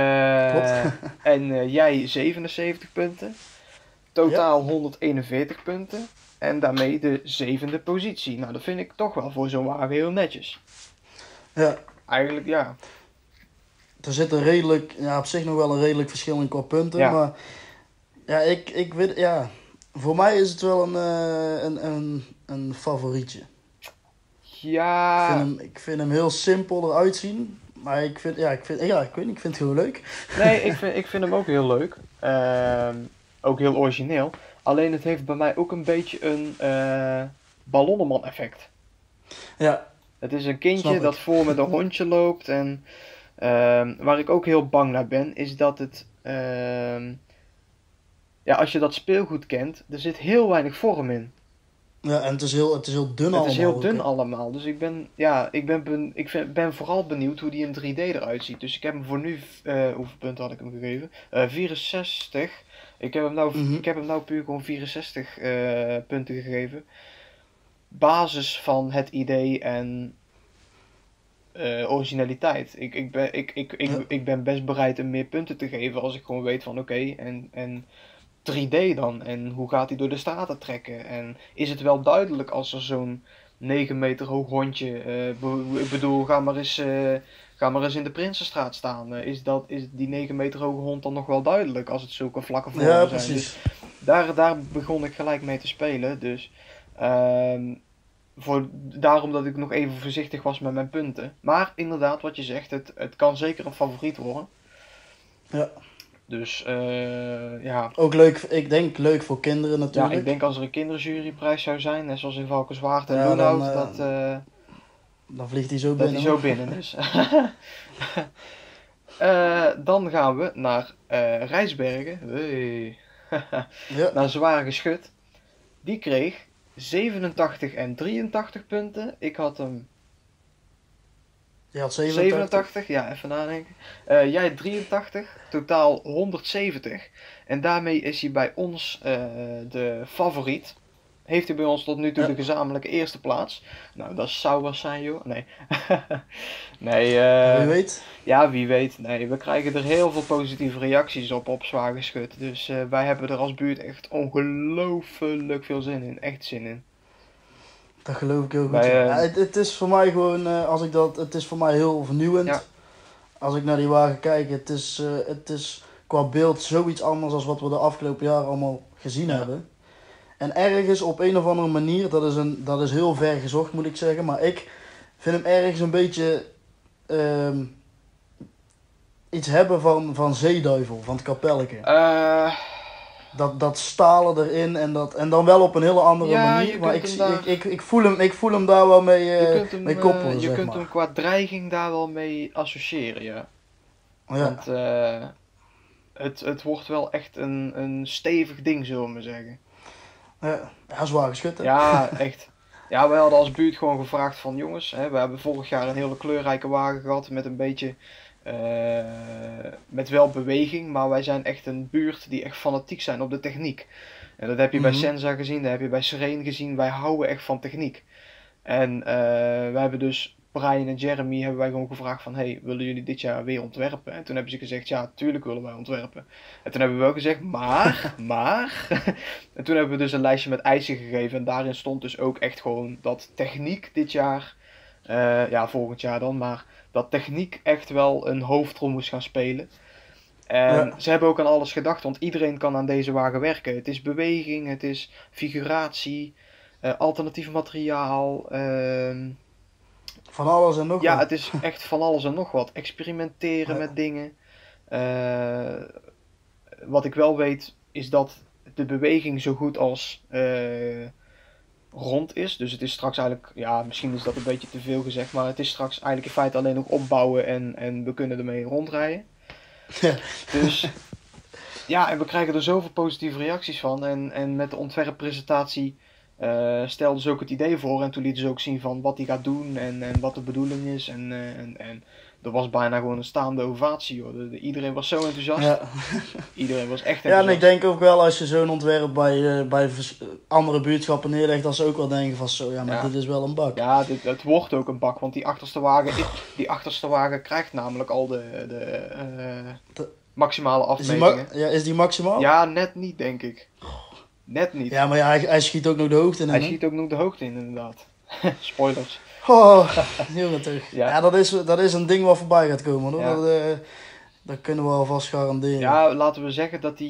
En jij 77 punten. Totaal 141 punten. En daarmee de 7e positie. Nou, dat vind ik toch wel voor zo'n wagen heel netjes. Ja, Eigenlijk ja. er zit een redelijk, ja, op zich nog wel een redelijk verschil in qua punten. Ja. Maar ja, ik weet, ja, voor mij is het wel een favorietje. Ja, Ik vind hem heel simpel eruit zien. Maar ik weet niet, ik vind het heel leuk. nee, ik vind hem ook heel leuk. Ook heel origineel. Alleen het heeft bij mij ook een beetje een ballonnenman effect. Ja, Het is een Snap kindje ik. dat voor met een hondje loopt. En waar ik ook heel bang naar ben, is dat het... ja, als je dat speelgoed kent, er zit heel weinig vorm in. ja, en het is heel dun allemaal. Het is heel ook, dun hè. allemaal. Dus ben vooral benieuwd hoe die in 3D eruit ziet. Dus ik heb hem voor nu... hoeveel punten had ik hem gegeven? 64. Ik heb hem nou puur gewoon 64 punten gegeven. Basis van het idee en originaliteit. Ik ben best bereid hem meer punten te geven als ik gewoon weet van oké, en 3D dan. En hoe gaat hij door de straten trekken? En is het wel duidelijk als er zo'n 9 meter hoog hondje... ik bedoel, ga maar eens in de Prinsenstraat staan. Is die 9 meter hoge hond dan nog wel duidelijk als het zulke vlakke vormen Ja, zijn? precies. Dus daar begon ik gelijk mee te spelen. Dus daarom dat ik nog even voorzichtig was met mijn punten. Maar inderdaad, wat je zegt, het kan zeker een favoriet worden. Ja. Dus ja. Ook leuk, ik denk leuk voor kinderen Ja, natuurlijk. ik denk als er een kinderjuryprijs zou zijn, net zoals in Valkenswaard en Ja, Loenhout, dan, Dan vliegt hij zo dat binnen. die zo binnen is. Dan gaan we naar Rijsbergen. Hey. Ja. Naar Zware Geschut. Die kreeg 87 en 83 punten. Ik had hem Je had 87. ja, even nadenken. Jij 83, totaal 170. En daarmee is hij bij ons de favoriet. Heeft hij bij ons tot nu toe Ja. de gezamenlijke eerste plaats. Nou, dat zou wel zijn, joh. Nee. Nee, Wie weet. ja, wie weet. Nee, we krijgen er heel veel positieve reacties op Zwaar Geschut. Dus wij hebben er als buurt echt ongelooflijk veel zin in. Echt zin in. Dat geloof ik heel goed. Wij, Ja, het is voor mij gewoon, het is voor mij heel vernieuwend. Ja. Als ik naar die wagen kijk, het is qua beeld zoiets anders dan wat we de afgelopen jaren allemaal gezien Ja. hebben. En ergens op een of andere manier, dat is heel ver gezocht moet ik zeggen, maar ik vind hem ergens een beetje iets hebben van Zeeduivel, van het kapelletje. Eh, Dat stalen erin en dan wel op een hele andere Ja, manier. je Maar kunt hem daar- ik voel hem daar wel mee, je kunt hem, mee koppelen, je zeg kunt maar. hem qua dreiging daar wel mee associëren, ja. Ja, Want het wordt wel echt een stevig ding, zullen we maar zeggen. ja, zwaar geschut, hè? Ja, echt. Ja, wij hadden als buurt gewoon gevraagd van jongens, hè, we hebben vorig jaar een hele kleurrijke wagen gehad met een beetje, met wel beweging, maar wij zijn echt een buurt die echt fanatiek zijn op de techniek. En dat heb je bij Mhm. Senza gezien, dat heb je bij Serene gezien, wij houden echt van techniek. En wij hebben dus, Brian en Jeremy hebben wij gewoon gevraagd van, hey, willen jullie dit jaar weer ontwerpen? En toen hebben ze gezegd, ja, tuurlijk willen wij ontwerpen. En toen hebben we wel gezegd, maar. En toen hebben we dus een lijstje met eisen gegeven. En daarin stond dus ook echt gewoon dat techniek dit jaar, ja, volgend jaar dan, maar dat techniek echt wel een hoofdrol moest gaan spelen. En Ja, ze hebben ook aan alles gedacht, want iedereen kan aan deze wagen werken. Het is beweging, het is figuratie, alternatief materiaal. van alles en nog Ja, wat. het is echt van alles en nog wat. Experimenteren Ja, met dingen. Eh, wat ik wel weet, is dat de beweging zo goed als rond is. Dus het is straks eigenlijk, ja, misschien is dat een beetje te veel gezegd, maar het is straks eigenlijk in feite alleen nog opbouwen en we kunnen ermee rondrijden. ja, Dus ja, en we krijgen er zoveel positieve reacties van. En met de ontwerppresentatie stelden ze ook het idee voor. En toen lieten ze ook zien van wat hij gaat doen en wat de bedoeling is. En er was bijna gewoon een staande ovatie, joh. Iedereen was zo enthousiast. ja. Iedereen was echt Ja, en ik enthousiast. denk ook wel als je zo'n ontwerp bij andere buurtschappen neerlegt, dat ze ook wel denken van zo, ja, maar Ja, dit is wel een bak. ja het wordt ook een bak. Want die achterste wagen krijgt namelijk al de De- maximale Is die, afmetingen. ja, is die maximaal? Ja, net niet, denk ik. Net niet. Ja, maar ja, hij schiet ook nog de hoogte in, Hij hè? schiet ook nog de hoogte in, inderdaad. Spoilers. Oh, jongen toch. Ja. Ja, dat is een ding wat voorbij gaat komen, hoor. Ja. Dat kunnen we alvast garanderen. Ja, laten we zeggen dat hij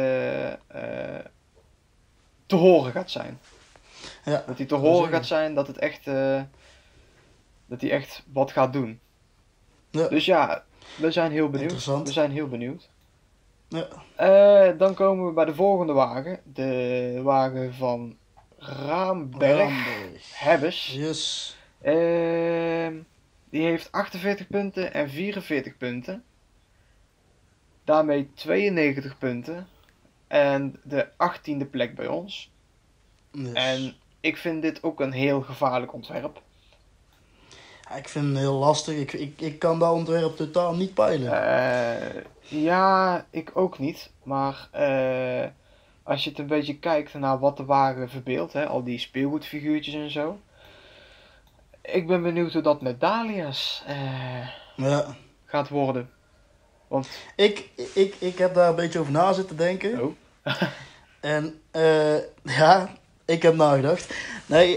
te horen gaat zijn. Ja, Dat hij te dat horen zeker. gaat zijn, dat het echt, dat hij echt wat gaat doen. Ja, Dus ja, we zijn heel benieuwd. interessant. We zijn heel benieuwd. Ja. Dan komen we bij de volgende wagen. De wagen van Raamberg Ramberg. Hebbes. Yes. Die heeft 48 punten en 44 punten. Daarmee 92 punten. En de 18e plek bij ons. Yes. En ik vind dit ook een heel gevaarlijk ontwerp. Ja, ik vind het heel lastig. Ik kan dat ontwerp totaal niet peilen. Ja, ik ook niet. Maar als je het een beetje kijkt naar wat de wagen verbeeldt, hè, al die speelgoedfiguurtjes en zo. Ik ben benieuwd hoe dat met Dalia's Ja. gaat worden. Want, Ik heb daar een beetje over na zitten denken. oh, En ja, ik heb nagedacht. Nee,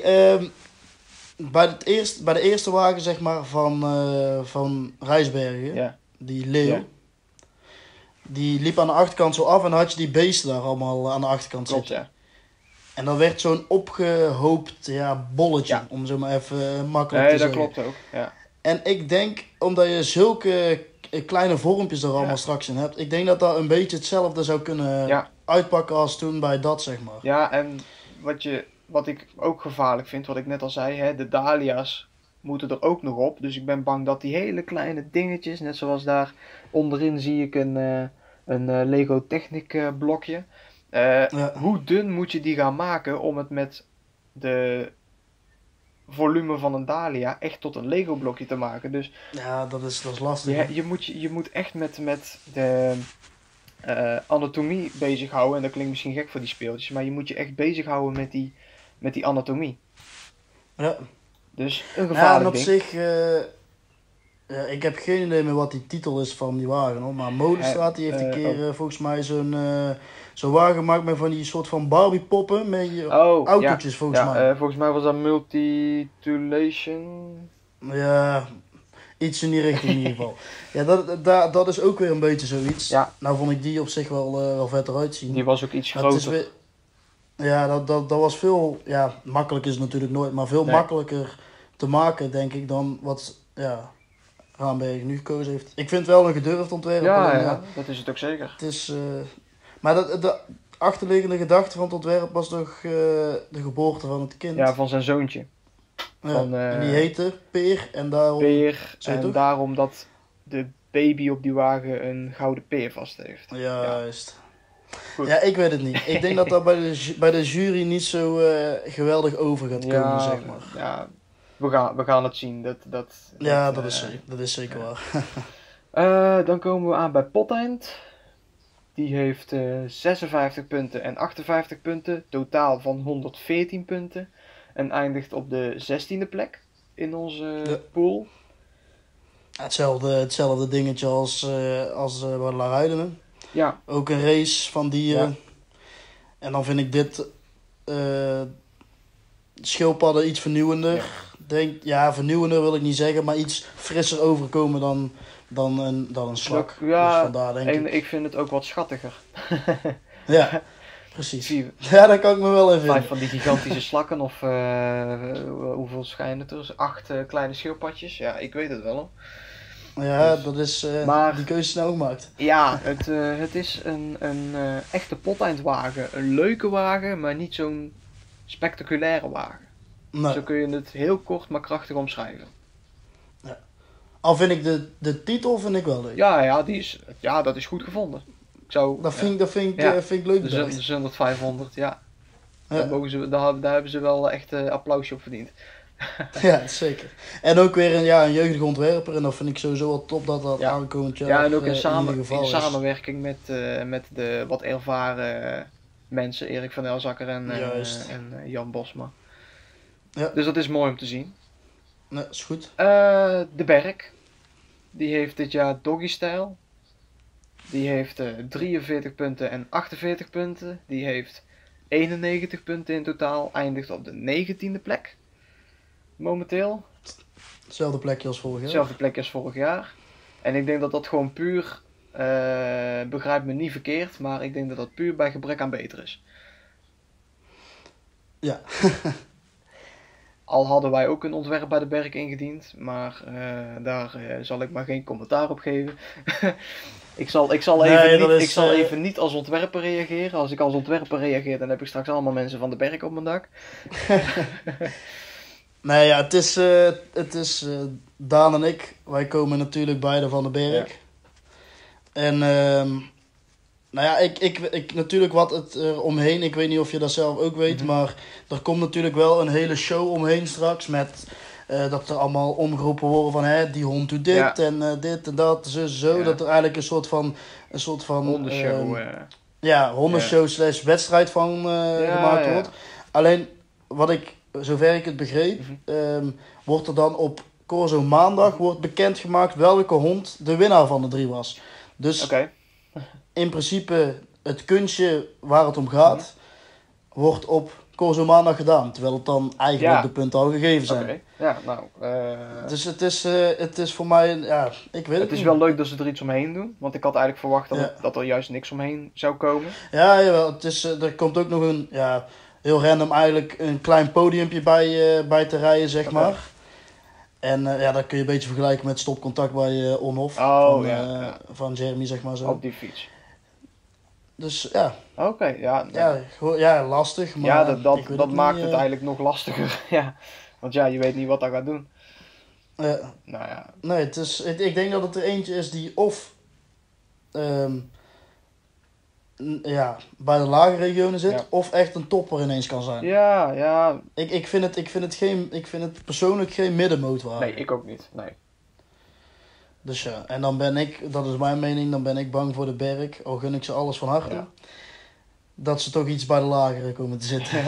bij de eerste wagen zeg maar van Rijsbergen, ja, die leeuw, Ja. die liep aan de achterkant zo af en dan had je die beesten daar allemaal aan de achterkant klopt, zitten. ja. En dan werd zo'n opgehoopt bolletje, Ja. om zo maar even makkelijk Nee, te dat zeggen. klopt ook, ja. En ik denk, omdat je zulke kleine vormpjes er allemaal Ja. straks in hebt, ik denk dat dat een beetje hetzelfde zou kunnen Ja. uitpakken als toen bij dat, zeg maar. Ja, en wat ik ook gevaarlijk vind, wat ik net al zei, hè, de Dalia's moeten er ook nog op. Dus ik ben bang dat die hele kleine dingetjes, net zoals daar onderin zie ik een Lego Technic blokje. Ja. Hoe dun moet je die gaan maken om het met de volume van een Dahlia echt tot een Lego blokje te maken? Dus Ja, dat is lastig. hè. je moet echt met de anatomie bezighouden. En dat klinkt misschien gek voor die speeltjes, maar je moet je echt bezighouden met die anatomie. Ja. Dus een Ja, en gevaarlijk op ding. zich, ja, ik heb geen idee meer wat die titel is van die wagen, hoor. Maar Molenstraat die heeft een keer volgens mij zo'n wagen gemaakt met van die soort van Barbie poppen met Oh, autootjes ja, volgens ja, mij. volgens mij was dat Multitulation. Ja, iets in die richting in ieder geval. Ja, dat is ook weer een beetje zoiets. Ja. Nou vond ik die op zich wel vet eruit zien. Die was ook iets Maar het is groter. weer, ja, dat was veel, ja, makkelijk is het natuurlijk nooit, maar veel Nee. makkelijker te maken, denk ik, dan wat, ja, Raamberg nu gekozen heeft. Ik vind het wel een gedurfd ontwerp. Ja, alleen, ja, dat is het ook zeker. Het is, maar de achterliggende gedachte van het ontwerp was toch de geboorte van het kind. Ja, van zijn zoontje. Ja, van, en die heette Peer en daarom... Peer. Zo En toch? daarom dat de baby op die wagen een gouden peer vast heeft. Juist. Goed. Ja, ik weet het niet. Ik denk dat dat bij de jury niet zo geweldig over gaat komen, zeg maar. Ja, we gaan het zien. Dat is zeker waar. Dan komen we aan bij Poteind. Die heeft 56 punten en 58 punten. Totaal van 114 punten. En eindigt op de 16e plek in onze pool. Hetzelfde dingetje als bij Laruiden. Ja. Ook een race van dieren. Ja. En dan vind ik dit schildpadden iets vernieuwender. Vernieuwender wil ik niet zeggen, maar iets frisser overkomen dan een slak. Ja, dus vandaar denk en ik. ik vind het ook wat schattiger. Ja, precies. Zie je. Ja, daar kan ik me wel even 5 van die gigantische slakken of hoeveel schijnen er? 8 kleine schildpadjes. Ja, ik weet het wel hoor. Ja, Dus, dat is maar- die keuze snel gemaakt. Ja, het is een echte poteindwagen. Een leuke wagen, maar niet zo'n spectaculaire wagen. Nee. Zo kun je het heel kort maar krachtig omschrijven. Al vind ik de titel vind ik wel leuk. Ja, dat is goed gevonden. Ik zou, Dat vind ik leuk de bedacht. Zundert 500, ja. Ja. Daar hebben ze wel echt applausje op verdiend. Ja, zeker. En ook weer een jeugdige ontwerper. En dat vind ik sowieso wel top dat dat aankomend jaar Ja, en ook in ieder geval is. samenwerking met de wat ervaren mensen. Erik van Elzakker en Jan Bosma. Ja. Dus dat is mooi om te zien. Nee, is goed. De Berk. Die heeft dit jaar Doggy Style. Die heeft 43 punten en 48 punten. Die heeft 91 punten in totaal. Eindigt op de 19e plek. Momenteel. Hetzelfde plekje als vorig jaar. Hetzelfde plekje als vorig jaar. En ik denk dat dat gewoon puur, begrijp me niet verkeerd, maar ik denk dat dat puur bij gebrek aan beter is. Ja. Al hadden wij ook een ontwerp bij de Berk ingediend, maar daar zal ik maar geen commentaar op geven. ik zal even niet als ontwerper reageren. Als ik als ontwerper reageer, dan heb ik straks allemaal mensen van de Berk op mijn dak. Nee, ja, het is Daan en ik. Wij komen natuurlijk beide van de Berk. Ja. En nou ja, ik natuurlijk wat het omheen. Ik weet niet of je dat zelf ook weet, maar er komt natuurlijk wel een hele show omheen straks met dat er allemaal omgeroepen worden van die hond doet dit en dit en dat, zo. Ja. Dat er eigenlijk een soort van Hondenshow. hondenshow / wedstrijd van gemaakt wordt. Alleen wat ik, zover ik het begreep, wordt er dan op Corso maandag wordt bekendgemaakt welke hond de winnaar van de 3 was. Dus Oké. in principe het kunstje waar het om gaat, wordt op Corso maandag gedaan. Terwijl het dan eigenlijk de punten al gegeven zijn. Oké. Ja, nou. Dus het is voor mij, ik weet het Het is niet. wel leuk dat ze er iets omheen doen. Want ik had eigenlijk verwacht dat er juist niks omheen zou komen. Ja, jawel. Het is, er komt ook nog een, heel random eigenlijk een klein podiumpje bij te rijden, zeg maar. En dat kun je een beetje vergelijken met stopcontact bij Onhof van Jeremy, zeg maar zo. Op die fiets. Dus ja. Oké, lastig. Maar ja, dat maakt niet, het eigenlijk nog lastiger. Ja. Want je weet niet wat dat gaat doen. Nou ja. Nee, ik denk dat het er eentje is die of bij de lage regionen zit, of echt een topper ineens kan zijn. Ja. Ik vind het persoonlijk geen middenmootwagen. Nee, ik ook niet. Nee. Dus ja, en dan ben ik, dat is mijn mening, dan ben ik bang voor de Berk. Al gun ik ze alles van harte. Ja. Dat ze toch iets bij de lagere komen te zitten.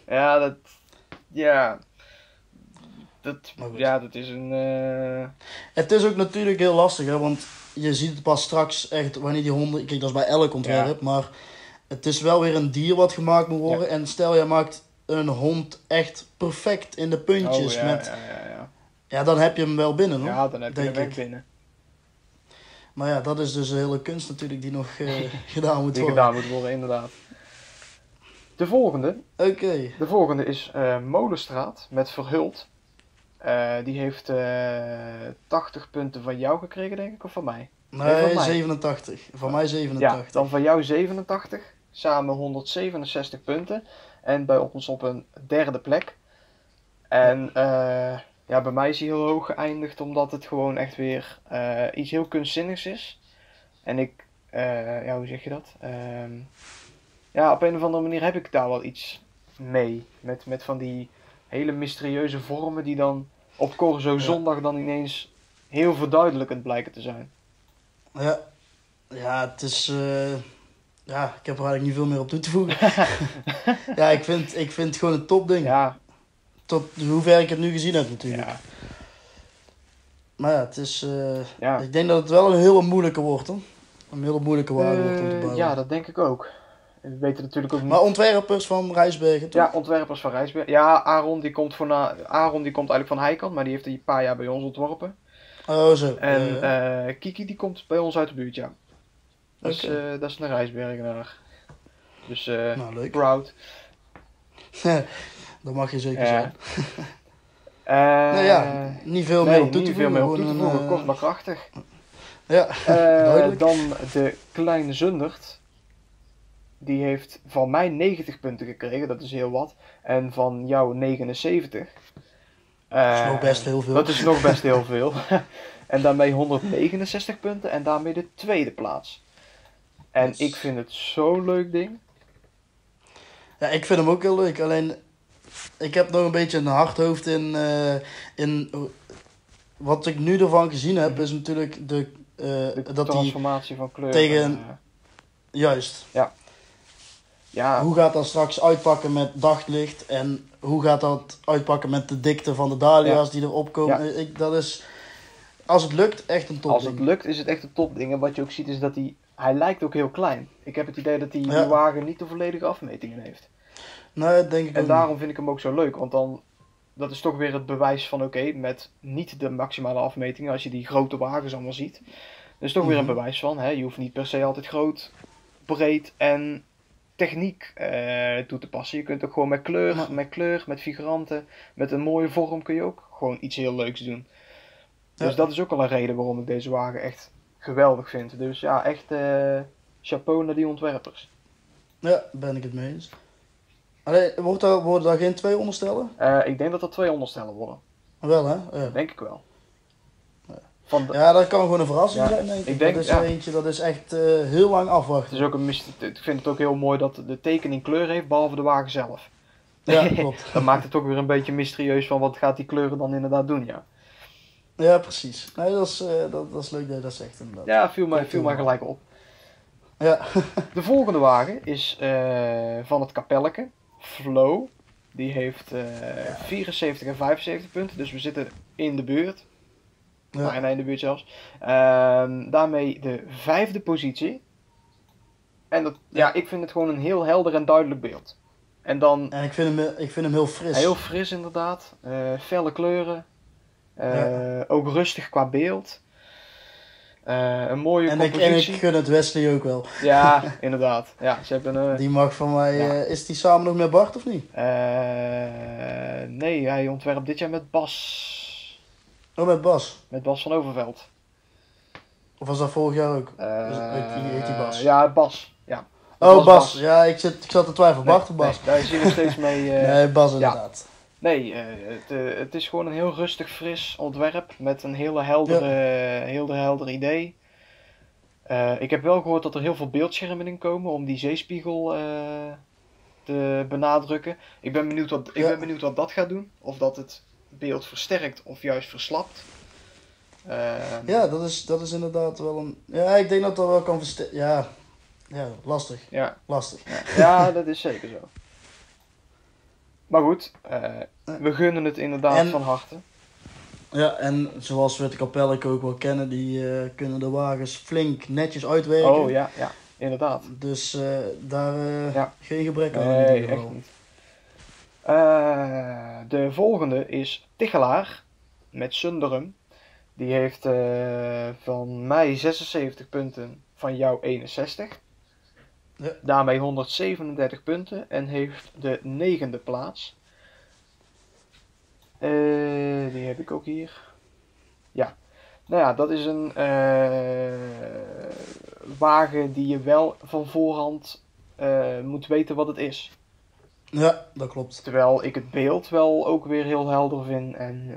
Dat is een... Het is ook natuurlijk heel lastig, hè, want je ziet het pas straks echt wanneer die honden... Kijk, dat is bij elk ontwerp, maar het is wel weer een dier wat gemaakt moet worden. En stel, je maakt een hond echt perfect in de puntjes. Dan heb je hem wel binnen, hoor. Ja, dan heb je hem echt binnen. Maar ja, dat is dus een hele kunst natuurlijk die nog gedaan moet worden. Die gedaan moet worden, inderdaad. De volgende. Oké. De volgende is Molenstraat met Verhuld. Die heeft 80 punten van jou gekregen, denk ik, of van mij? Nee, van mij. 87. Van mij Ja, 87. dan van jou 87. Samen 167 punten. En bij ons op een derde plek. En ja, bij mij is hij heel hoog geëindigd, omdat het gewoon echt weer iets heel kunstzinnigs is. En ik, ja, hoe zeg je dat? Ja, op een of andere manier heb ik daar wel iets mee. Met van die hele mysterieuze vormen die dan op Corso zondag dan ineens heel verduidelijkend blijken te zijn. Ja, ja, het is... ja, ik heb er eigenlijk niet veel meer op toe te voegen. Ja, ik vind het gewoon een topding. Ja, Tot hoever ik het nu gezien heb natuurlijk. ja, Maar ja, het is... ja. Ik denk dat het wel een hele moeilijke wordt, hoor. Een hele moeilijke wagen wordt om te bouwen. Ja, dat denk ik ook. We weten natuurlijk ook niet. Maar ontwerpers van Rijsbergen, toch? Ja, ontwerpers van Rijsbergen. Ja, Aaron die komt eigenlijk van Heikant, maar die heeft een paar jaar bij ons ontworpen. Oh, zo. En Kiki die komt bij ons uit de buurt, ja. Dat Oké. is een Rijsbergenaar. Dus Nou, leuk. proud. Dat mag je zeker Ja. zijn. Nou ja, niet veel meer op toe te niet veel voegen. meer op toe te gewoon voegen. een, Kort maar krachtig. Ja, duidelijk. Dan de Kleine Zundert. Die heeft van mij 90 punten gekregen, dat is heel wat. En van jou 79. Dat is nog best heel veel. Dat is nog best heel veel. En daarmee 169 punten en daarmee de tweede plaats. En Yes. ik vind het zo'n leuk ding. Ja, ik vind hem ook heel leuk. Alleen, ik heb nog een beetje een hard hoofd in wat ik nu ervan gezien heb, is natuurlijk De dat die transformatie van kleur. tegen- juist. Ja, Hoe gaat dat straks uitpakken met daglicht en hoe gaat dat uitpakken met de dikte van de dahlia's die erop komen? Dat is, als het lukt, echt een als het topding. lukt is het echt een topding. En wat je ook ziet is dat hij lijkt ook heel klein. Ik heb het idee dat die Ja. wagen niet de volledige afmetingen heeft. Nee, dat denk ik En ook daarom vind ik hem ook zo leuk. Want dan, dat is toch weer het bewijs van oké, met niet de maximale afmetingen. Als je die grote wagens allemaal ziet. Dat is toch weer een bewijs van. Hè, je hoeft niet per se altijd groot, breed en techniek toe te passen. Je kunt ook gewoon met figuranten, met een mooie vorm kun je ook gewoon iets heel leuks doen. Dus Ja. dat is ook al een reden waarom ik deze wagen echt geweldig vind. Dus ja, echt chapeau naar die ontwerpers. Ja, ben ik het mee eens. Allee, worden daar geen 2 onderstellen? Ik denk dat er 2 onderstellen worden. Wel, hè? Ja. Denk ik wel. Ja. Van de- Ja, dat kan gewoon een verrassing Ja, zijn, denk ik. ik denk, dat is ja. er eentje, dat is echt heel lang Het afwachten. is ook ik vind het ook heel mooi dat de tekening kleur heeft, behalve de wagen zelf. Ja, klopt. Dat maakt het ook weer een beetje mysterieus van wat gaat die kleuren dan inderdaad doen, ja. Ja, precies. Nee, dat is leuk dat je dat zegt, inderdaad. Ja, viel mij gelijk op. Ja. De volgende wagen is van het kapelleke, Flow. Die heeft 74 en 75 punten, dus we zitten in de buurt. Ja. Bijna in de buurt zelfs. Daarmee de 5e positie. En dat, ja, ik vind het gewoon een heel helder en duidelijk beeld. En dan En ik vind hem heel fris. heel fris inderdaad. Felle kleuren. Ook rustig qua beeld. Een mooie En ik compositie. gun het Wesley ook wel. Ja, inderdaad. Ja, ze hebben Die mag van mij... Ja. Is die samen nog met Bart of niet? nee, hij ontwerpt dit jaar met Bas. Oh, met Bas. Met Bas van Overveld. Of was dat vorig jaar ook? Heet die Bas? Ja, Bas. Ja. Oh, was Bas. Ja, ik zat te twijfelen. Bart of Bas? Nee, daar zie je nog steeds mee. Nee, Bas inderdaad. Nee, het is gewoon een heel rustig, fris ontwerp met een hele helder idee. Ik heb wel gehoord dat er heel veel beeldschermen in komen om die zeespiegel te benadrukken. Ik ben benieuwd wat dat gaat doen. Of dat het beeld versterkt of juist verslapt. Ja, dat is inderdaad wel een... Ja, ik denk dat dat wel kan versterken. Ja, lastig. Ja. Lastig. Ja, dat is zeker zo. Maar goed, we gunnen het inderdaad van harte. Ja, en zoals we het kapelletje ook wel kennen, die kunnen de wagens flink netjes uitwerken. Oh ja, inderdaad. Dus daar Ja. geen gebrek aan. in Nee, ieder geval. echt niet. De volgende is Tichelaar met Sunderum. Die heeft van mij 76 punten, van jou 61. Ja. Daarmee 137 punten en heeft de 9e plaats. Die ik ook hier. Ja. Nou ja, dat is een wagen die je wel van voorhand moet weten wat het is. Ja, dat klopt. Terwijl ik het beeld wel ook weer heel helder vind. En,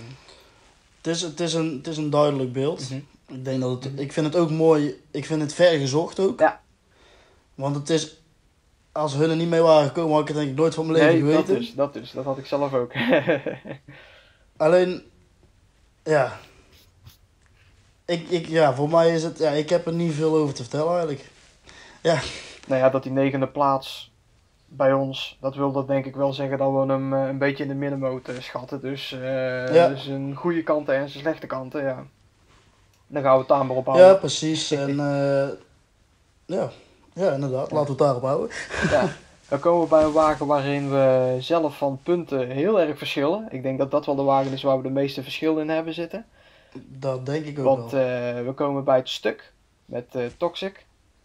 Het is een duidelijk beeld. mhm. Ik denk dat het, ik vind het ook mooi. Ik vind het ver gezocht ook. Ja. Want het is, als hun er niet mee waren gekomen, had ik het denk ik nooit van mijn leven Nee, geweten. dat had ik zelf ook. Alleen, ja. Ja, voor mij is het, ja, ik heb er niet veel over te vertellen eigenlijk. Ja, Nou ja, dat die 9e plaats bij ons, dat wil dat denk ik wel zeggen dat we hem een beetje in de middenmoot schatten. Dus, Ja. dus zijn goede kanten en zijn slechte kanten, ja. Dan gaan we het daar maar op houden. ja precies. En ja, inderdaad. Laten we het daarop houden. Ja. Dan komen we bij een wagen waarin we zelf van punten heel erg verschillen. Ik denk dat dat wel de wagen is waar we de meeste verschillen in hebben zitten. Dat denk ik ook Want wel. we komen bij het stuk met Toxic.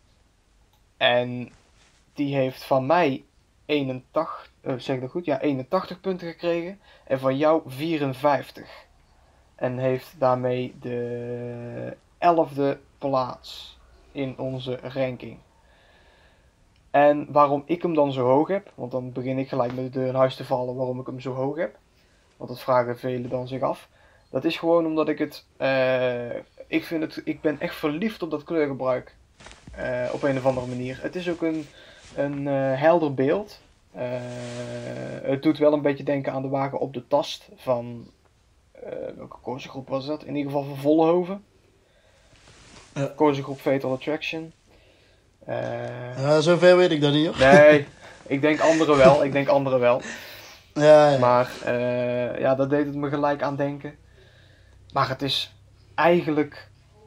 En die heeft van mij 81, zeg ik dat goed? Ja, 81 punten gekregen. En van jou 54. En heeft daarmee de 11e plaats in onze ranking. En waarom ik hem dan zo hoog heb, want dan begin ik gelijk met de deur in huis te vallen waarom ik hem zo hoog heb. Want dat vragen velen dan zich af. Dat is gewoon omdat ik het, ik ben echt verliefd op dat kleurgebruik. Op een of andere manier. Het is ook een helder beeld. Het doet wel een beetje denken aan de wagen op de tast van, welke koersgroep was dat? In ieder geval van Vollenhoven. Ja. Koersgroep Fatal Attraction. Ja, zover weet ik dat niet hoor. Nee, ik denk anderen wel. Ik denk anderen wel. Ja. Maar ja, dat deed het me gelijk aan denken. Maar het is eigenlijk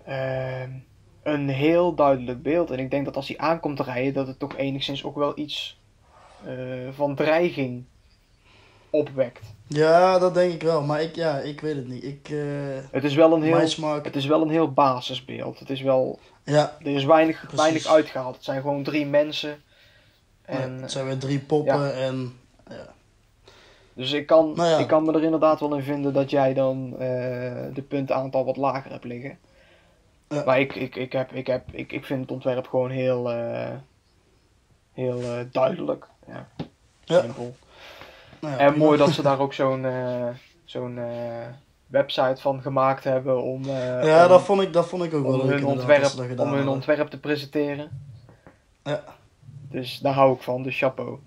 een heel duidelijk beeld. En ik denk dat als hij aankomt te rijden, dat het toch enigszins ook wel iets van dreiging opwekt. Ja, dat denk ik wel. Maar ik weet het niet. Het is wel Mijn smaak. het is wel een heel basisbeeld. Het is wel, Ja, er is weinig precies. uitgehaald. Het zijn gewoon 3 mensen. En, het zijn weer 3 poppen en... Ja. Dus ik Nou ja. kan me er inderdaad wel in vinden dat jij dan de puntenaantal wat lager hebt liggen. Ja. Maar ik vind het ontwerp gewoon heel, heel duidelijk. Ja, Ja. simpel. Nou ja, En prima. mooi dat ze daar ook zo'n website van gemaakt hebben om, Ja, om, dat vond ik ook wel om, leuk hun, inderdaad, ontwerp, dat ze dat gedaan om hun hadden. ontwerp te presenteren. Ja. Dus daar hou ik van, dus chapeau.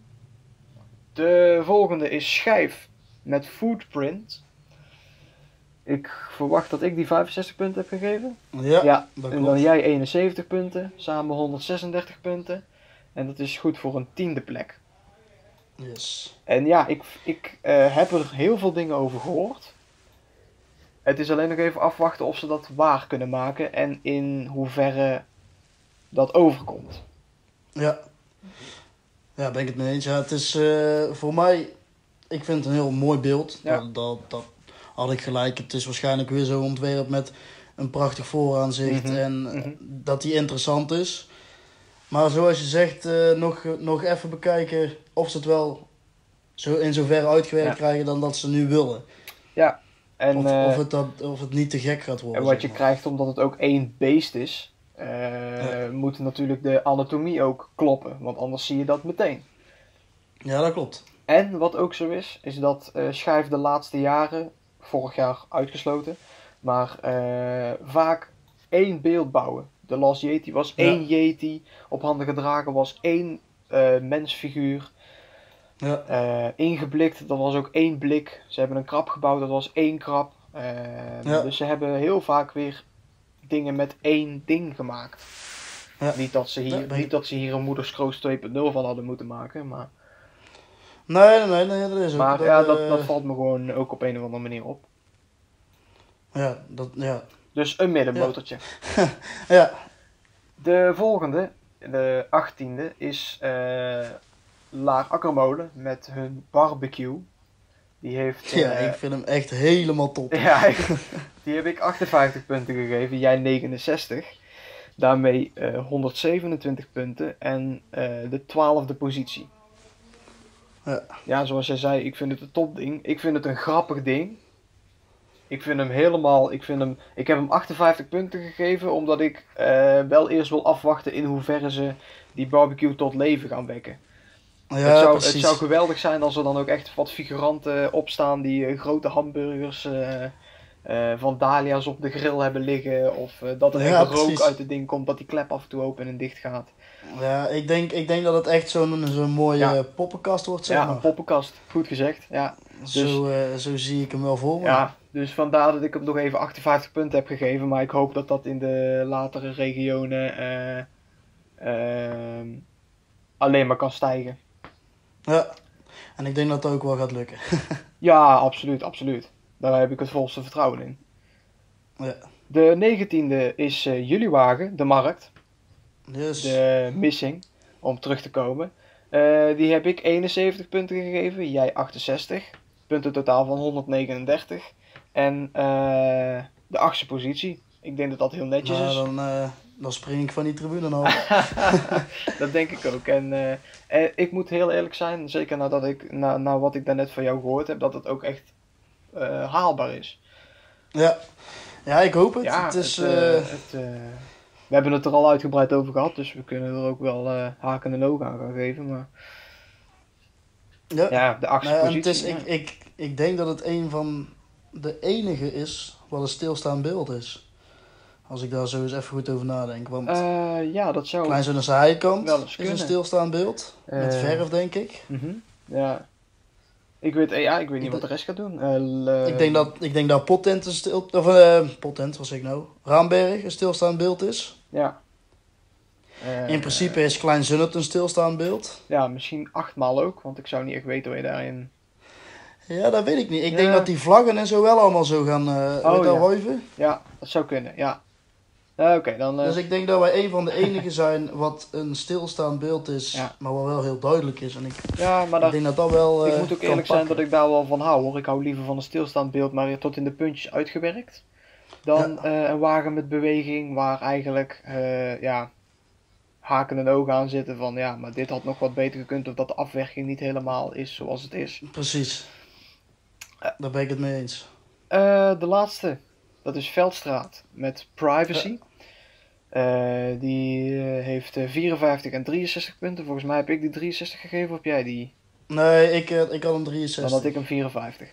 De volgende is Schijf met Footprint. Ik verwacht dat ik die 65 punten heb gegeven. Ja, dat En klopt. dan jij 71 punten, samen 136 punten. En dat is goed voor een 10e plek. Yes. En ja, ik heb er heel veel dingen over gehoord. Het is alleen nog even afwachten of ze dat waar kunnen maken en in hoeverre dat overkomt. Ja. Ja, ben ik het mee eens. Ja, het is voor mij, ik vind het een heel mooi beeld. Ja. Dat had ik gelijk. Het is waarschijnlijk weer zo'n ontwerp met een prachtig vooraanzicht Mhm, en mhm. dat die interessant is. Maar zoals je zegt, nog even bekijken of ze het wel zo in zoverre uitgewerkt Ja. krijgen dan dat ze nu willen. Ja, en, Of het niet te gek gaat worden. en wat je zeg maar. krijgt omdat het ook één beest is, moet natuurlijk de anatomie ook kloppen. Want anders zie je dat meteen. Ja, dat klopt. En wat ook zo is dat Schijf de laatste jaren, vorig jaar uitgesloten, maar vaak één beeld bouwen. De Last Yeti was één Yeti, op handen gedragen was één mensfiguur. Ja. Ingeblikt, dat was ook één blik. Ze hebben een krab gebouwd, dat was één krab. Dus ze hebben heel vaak weer dingen met één ding gemaakt. Ja. Niet dat ze hier, Ja, ben- niet dat ze hier een Moederskroos 2.0 van hadden moeten maken, maar... Nee, dat is ook. Maar ja, dat valt me gewoon ook op een of andere manier op. Ja. Dus een middenmotortje. Ja. De volgende, de 18e, is Laar Akkermolen met hun barbecue. Die heeft... Ja, ik vind hem echt helemaal top. ja, die heb ik 58 punten gegeven, jij 69. Daarmee 127 punten en de 12e positie. Ja. Ja, zoals jij zei, ik vind het een topding. Ik vind het een grappig ding. Ik vind hem helemaal... Ik heb hem 58 punten gegeven, omdat ik wel eerst wil afwachten in hoeverre ze die barbecue tot leven gaan wekken. Ja, Het zou precies. geweldig zijn als er dan ook echt wat figuranten opstaan die grote hamburgers van Dalia's op de grill hebben liggen. Of dat er echt Ja, rook precies. uit het ding komt, dat die klep af en toe open en dicht gaat. Ja, ik denk dat het echt zo'n mooie Ja, poppenkast wordt, zeg ja, een maar. poppenkast. Goed gezegd. Ja. Dus, Zo zie ik hem wel voor me. ja, dus vandaar dat ik hem nog even 58 punten heb gegeven. Maar ik hoop dat dat in de latere regionen ehm, alleen maar kan stijgen. Ja, en ik denk dat het ook wel gaat lukken. Ja, absoluut, absoluut. Daar heb ik het volste vertrouwen in. Ja, De 19e is jullie wagen, de markt. dus... De missing, om terug te komen. Die heb ik 71 punten gegeven, jij 68. Punten totaal van 139. En de achtste positie. Ik denk dat dat heel netjes Nou, is. dan spring ik van die tribune af. Dat denk ik ook. En ik moet heel eerlijk zijn, zeker nadat na wat ik daarnet van jou gehoord heb, dat het ook echt haalbaar is. Ja. Ja, ik hoop het. Ja, Het is... we hebben het er al uitgebreid over gehad, dus we kunnen er ook wel haken en ogen aan gaan geven. Maar ja. ja, de achtste Nou ja, en positie. het is, ik denk dat het een van de enige is wat een stilstaand beeld is. Als ik daar zo eens even goed over nadenk. Want Ja, dat zou Klein Zoon Zijkant wel eens is kunnen. een stilstaand beeld. Met Eh, verf, denk ik. Ja. Ik weet niet wat de rest gaat doen. Ik denk dat Pottent Pottent, wat zeg ik nou? Raamberg een stilstaand beeld is. Ja. In principe is Klein Zunnet een stilstaand beeld. Ja, misschien 8 maal ook, want ik zou niet echt weten waar je daarin... Ja, dat weet ik niet. Ik Ja. denk dat die vlaggen en zo wel allemaal zo gaan ja. wuiven. Ja, dat zou kunnen, ja. Oké, dan... Dus ik denk dat wij een van de enigen zijn wat een stilstaand beeld is, Ja. maar wat wel heel duidelijk is. En ja, maar ik denk dat dat wel ik moet ook kan eerlijk zijn pakken. dat ik daar wel van hou, hoor. Ik hou liever van een stilstaand beeld, maar tot in de puntjes uitgewerkt. Dan een wagen met beweging waar eigenlijk, haken en ogen aan zitten van, ja, maar dit had nog wat beter gekund, of dat de afwerking niet helemaal is zoals het is. Precies. Daar ben ik het mee eens. De laatste, dat is Veldstraat met Privacy. Die heeft 54 en 63 punten. Volgens mij heb ik die 63 gegeven, of heb jij die? Nee, ik had hem Dan 63. had ik hem 54.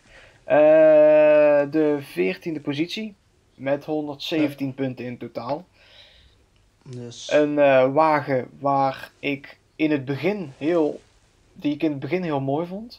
De 14e positie met 117 punten in totaal. Dus. Een wagen waar ik in het begin die ik in het begin heel mooi vond.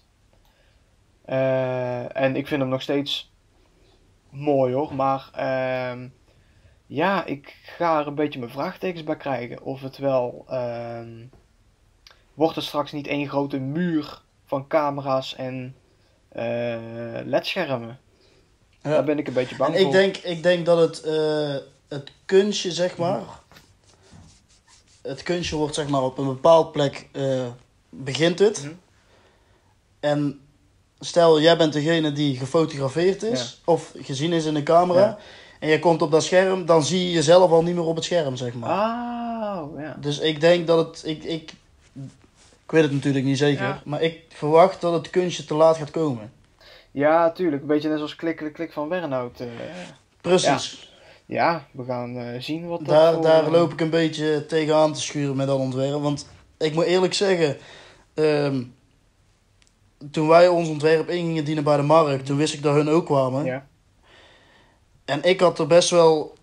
En ik vind hem nog steeds mooi, hoor. Maar ja, ik ga er een beetje mijn vraagtekens bij krijgen. Of het wel... wordt er straks niet één grote muur van camera's en ledschermen? Ja. Daar ben ik een beetje bang En voor. ik denk dat het kunstje, zeg maar. Het kunstje wordt, zeg maar, op een bepaald plek begint het. Mhm. En stel, jij bent degene die gefotografeerd is, of gezien is in de camera. Ja. En je komt op dat scherm, dan zie je jezelf al niet meer op het scherm, zeg maar. Ah, ja. Dus ik denk dat het... Ik weet het natuurlijk niet zeker, Ja. maar ik verwacht dat het kunstje te laat gaat komen. Ja, tuurlijk. Een beetje net zoals klik van Wernhout. Precies. Ja, we gaan zien wat dat Daar loop ik een beetje tegenaan te schuren met dat ontwerp. Want ik moet eerlijk zeggen, toen wij ons ontwerp in gingen dienen bij de markt, toen wist ik dat hun ook kwamen. Ja. En ik had er best wel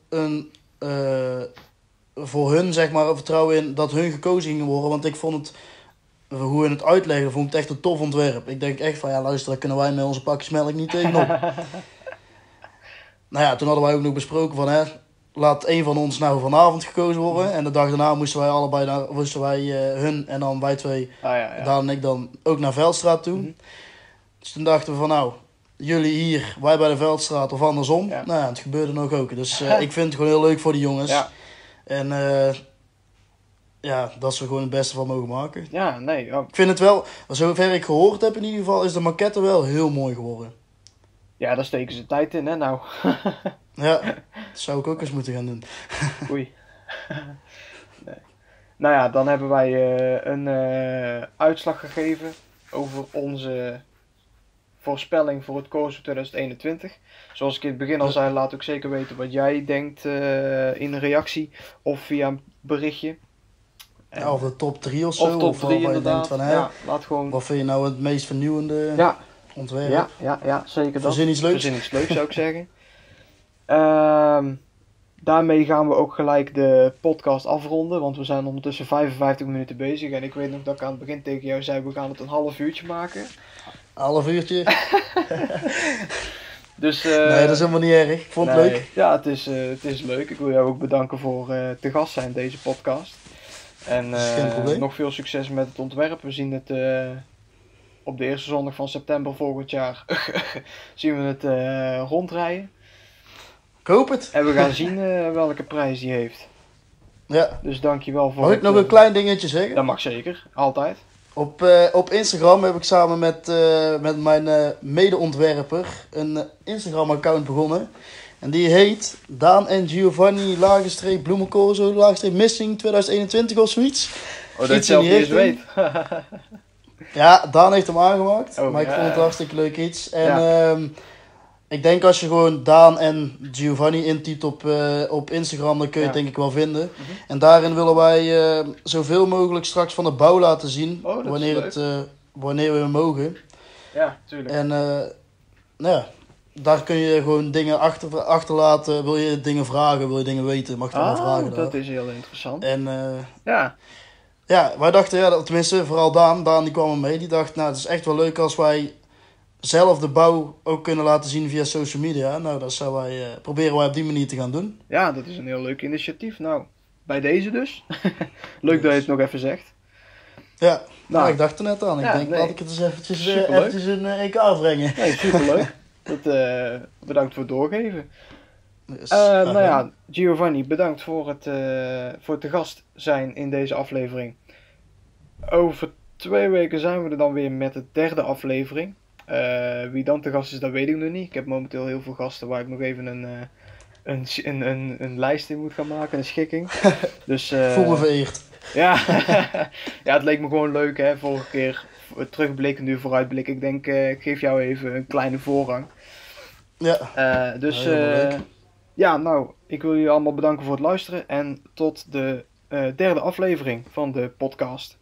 voor hun, zeg maar, een vertrouwen in dat hun gekozen gingen worden. Want ik vond het, hoe hun het uitlegden, vond ik het echt een tof ontwerp. Ik denk echt van, ja luister, daar kunnen wij met onze pakjes melk niet tegenop. Nou ja, toen hadden wij ook nog besproken van, laat één van ons nou vanavond gekozen worden. En de dag daarna moesten wij allebei hun en dan wij twee, Daan en ik, dan ook naar Veldstraat toe. Mhm. Dus toen dachten we van, nou, jullie hier, wij bij de Veldstraat of andersom. Ja. Nou ja, het gebeurde nog ook. Dus ik vind het gewoon heel leuk voor die jongens. Ja. En ja, dat ze er gewoon het beste van mogen maken. Ja, nee. Ja. Ik vind het wel, zover ik gehoord heb in ieder geval, is de maquette wel heel mooi geworden. Ja, daar steken ze tijd in, hè, nou. Ja, dat zou ik ook eens moeten gaan doen. Oei. Nee. Nou ja, dan hebben wij een uitslag gegeven over onze voorspelling voor het Corso 2021. Zoals ik in het begin al zei, laat ook zeker weten wat jij denkt in een reactie of via een berichtje. Ja, of de top 3 of zo. Of top 3 inderdaad. Van, ja, laat gewoon... Wat vind je nou het meest vernieuwende ontwerp? Ja, zeker dat. Verzin iets leuks. Verzin iets leuks zou ik zeggen. Daarmee gaan we ook gelijk de podcast afronden, want we zijn ondertussen 55 minuten bezig. En ik weet nog dat ik aan het begin tegen jou zei, we gaan het een half uurtje maken. Half uurtje? Dus, nee, dat is helemaal niet erg. Ik vond het leuk. Ja, het is leuk. Ik wil jou ook bedanken voor te gast zijn in deze podcast. En nog veel succes met het ontwerp. We zien het op de eerste zondag van september volgend jaar zien we het rondrijden. Ik hoop het. En we gaan zien welke prijs die heeft. Ja. Dus dankjewel voor Mag ik nog een klein dingetje zeggen? Dat mag zeker, altijd. Op Instagram heb ik samen met mijn medeontwerper een Instagram account begonnen. En die heet Daan en Giovanni _bloemencorso _missing 2021 of zoiets. Oh, dat je zelf niet eens weet. Ja, Daan heeft hem aangemaakt. Oh, maar ik vond het hartstikke leuk iets. En ja. Ik denk als je gewoon Daan en Giovanni intypt op Instagram, dan kun je het denk ik wel vinden. Mm-hmm. En daarin willen wij zoveel mogelijk straks van de bouw laten zien. Oh, wanneer we mogen. Ja, tuurlijk. En daar kun je gewoon dingen achterlaten. Wil je dingen vragen, wil je dingen weten, mag je dan vragen. Dat is heel interessant. En ja, wij dachten, tenminste vooral Daan die kwam er mee. Die dacht, nou het is echt wel leuk als wij zelf de bouw ook kunnen laten zien via social media. Nou, dat proberen wij op die manier te gaan doen. Ja, dat is een heel leuk initiatief. Nou, bij deze dus. Leuk dat je het nog even zegt. Ja, nou ik dacht er net aan. Ik denk, laat ik het eens eventjes in kaart brengen. Nee, superleuk. Bedankt voor het doorgeven. Nou ja, Giovanni, bedankt voor te gast zijn in deze aflevering. Over 2 weken zijn we er dan weer met de 3e aflevering. Wie dan te gast is, dat weet ik nog niet. Ik heb momenteel heel veel gasten waar ik nog even een lijst in moet gaan maken, een schikking. Dus, voel me vereerd. Ja. Ja, het leek me gewoon leuk, hè. Vorige keer terugblik, nu vooruitblik. Ik denk, ik geef jou even een kleine voorrang. Ja. Dus ja, nou, ik wil jullie allemaal bedanken voor het luisteren. En tot de 3e aflevering van de podcast.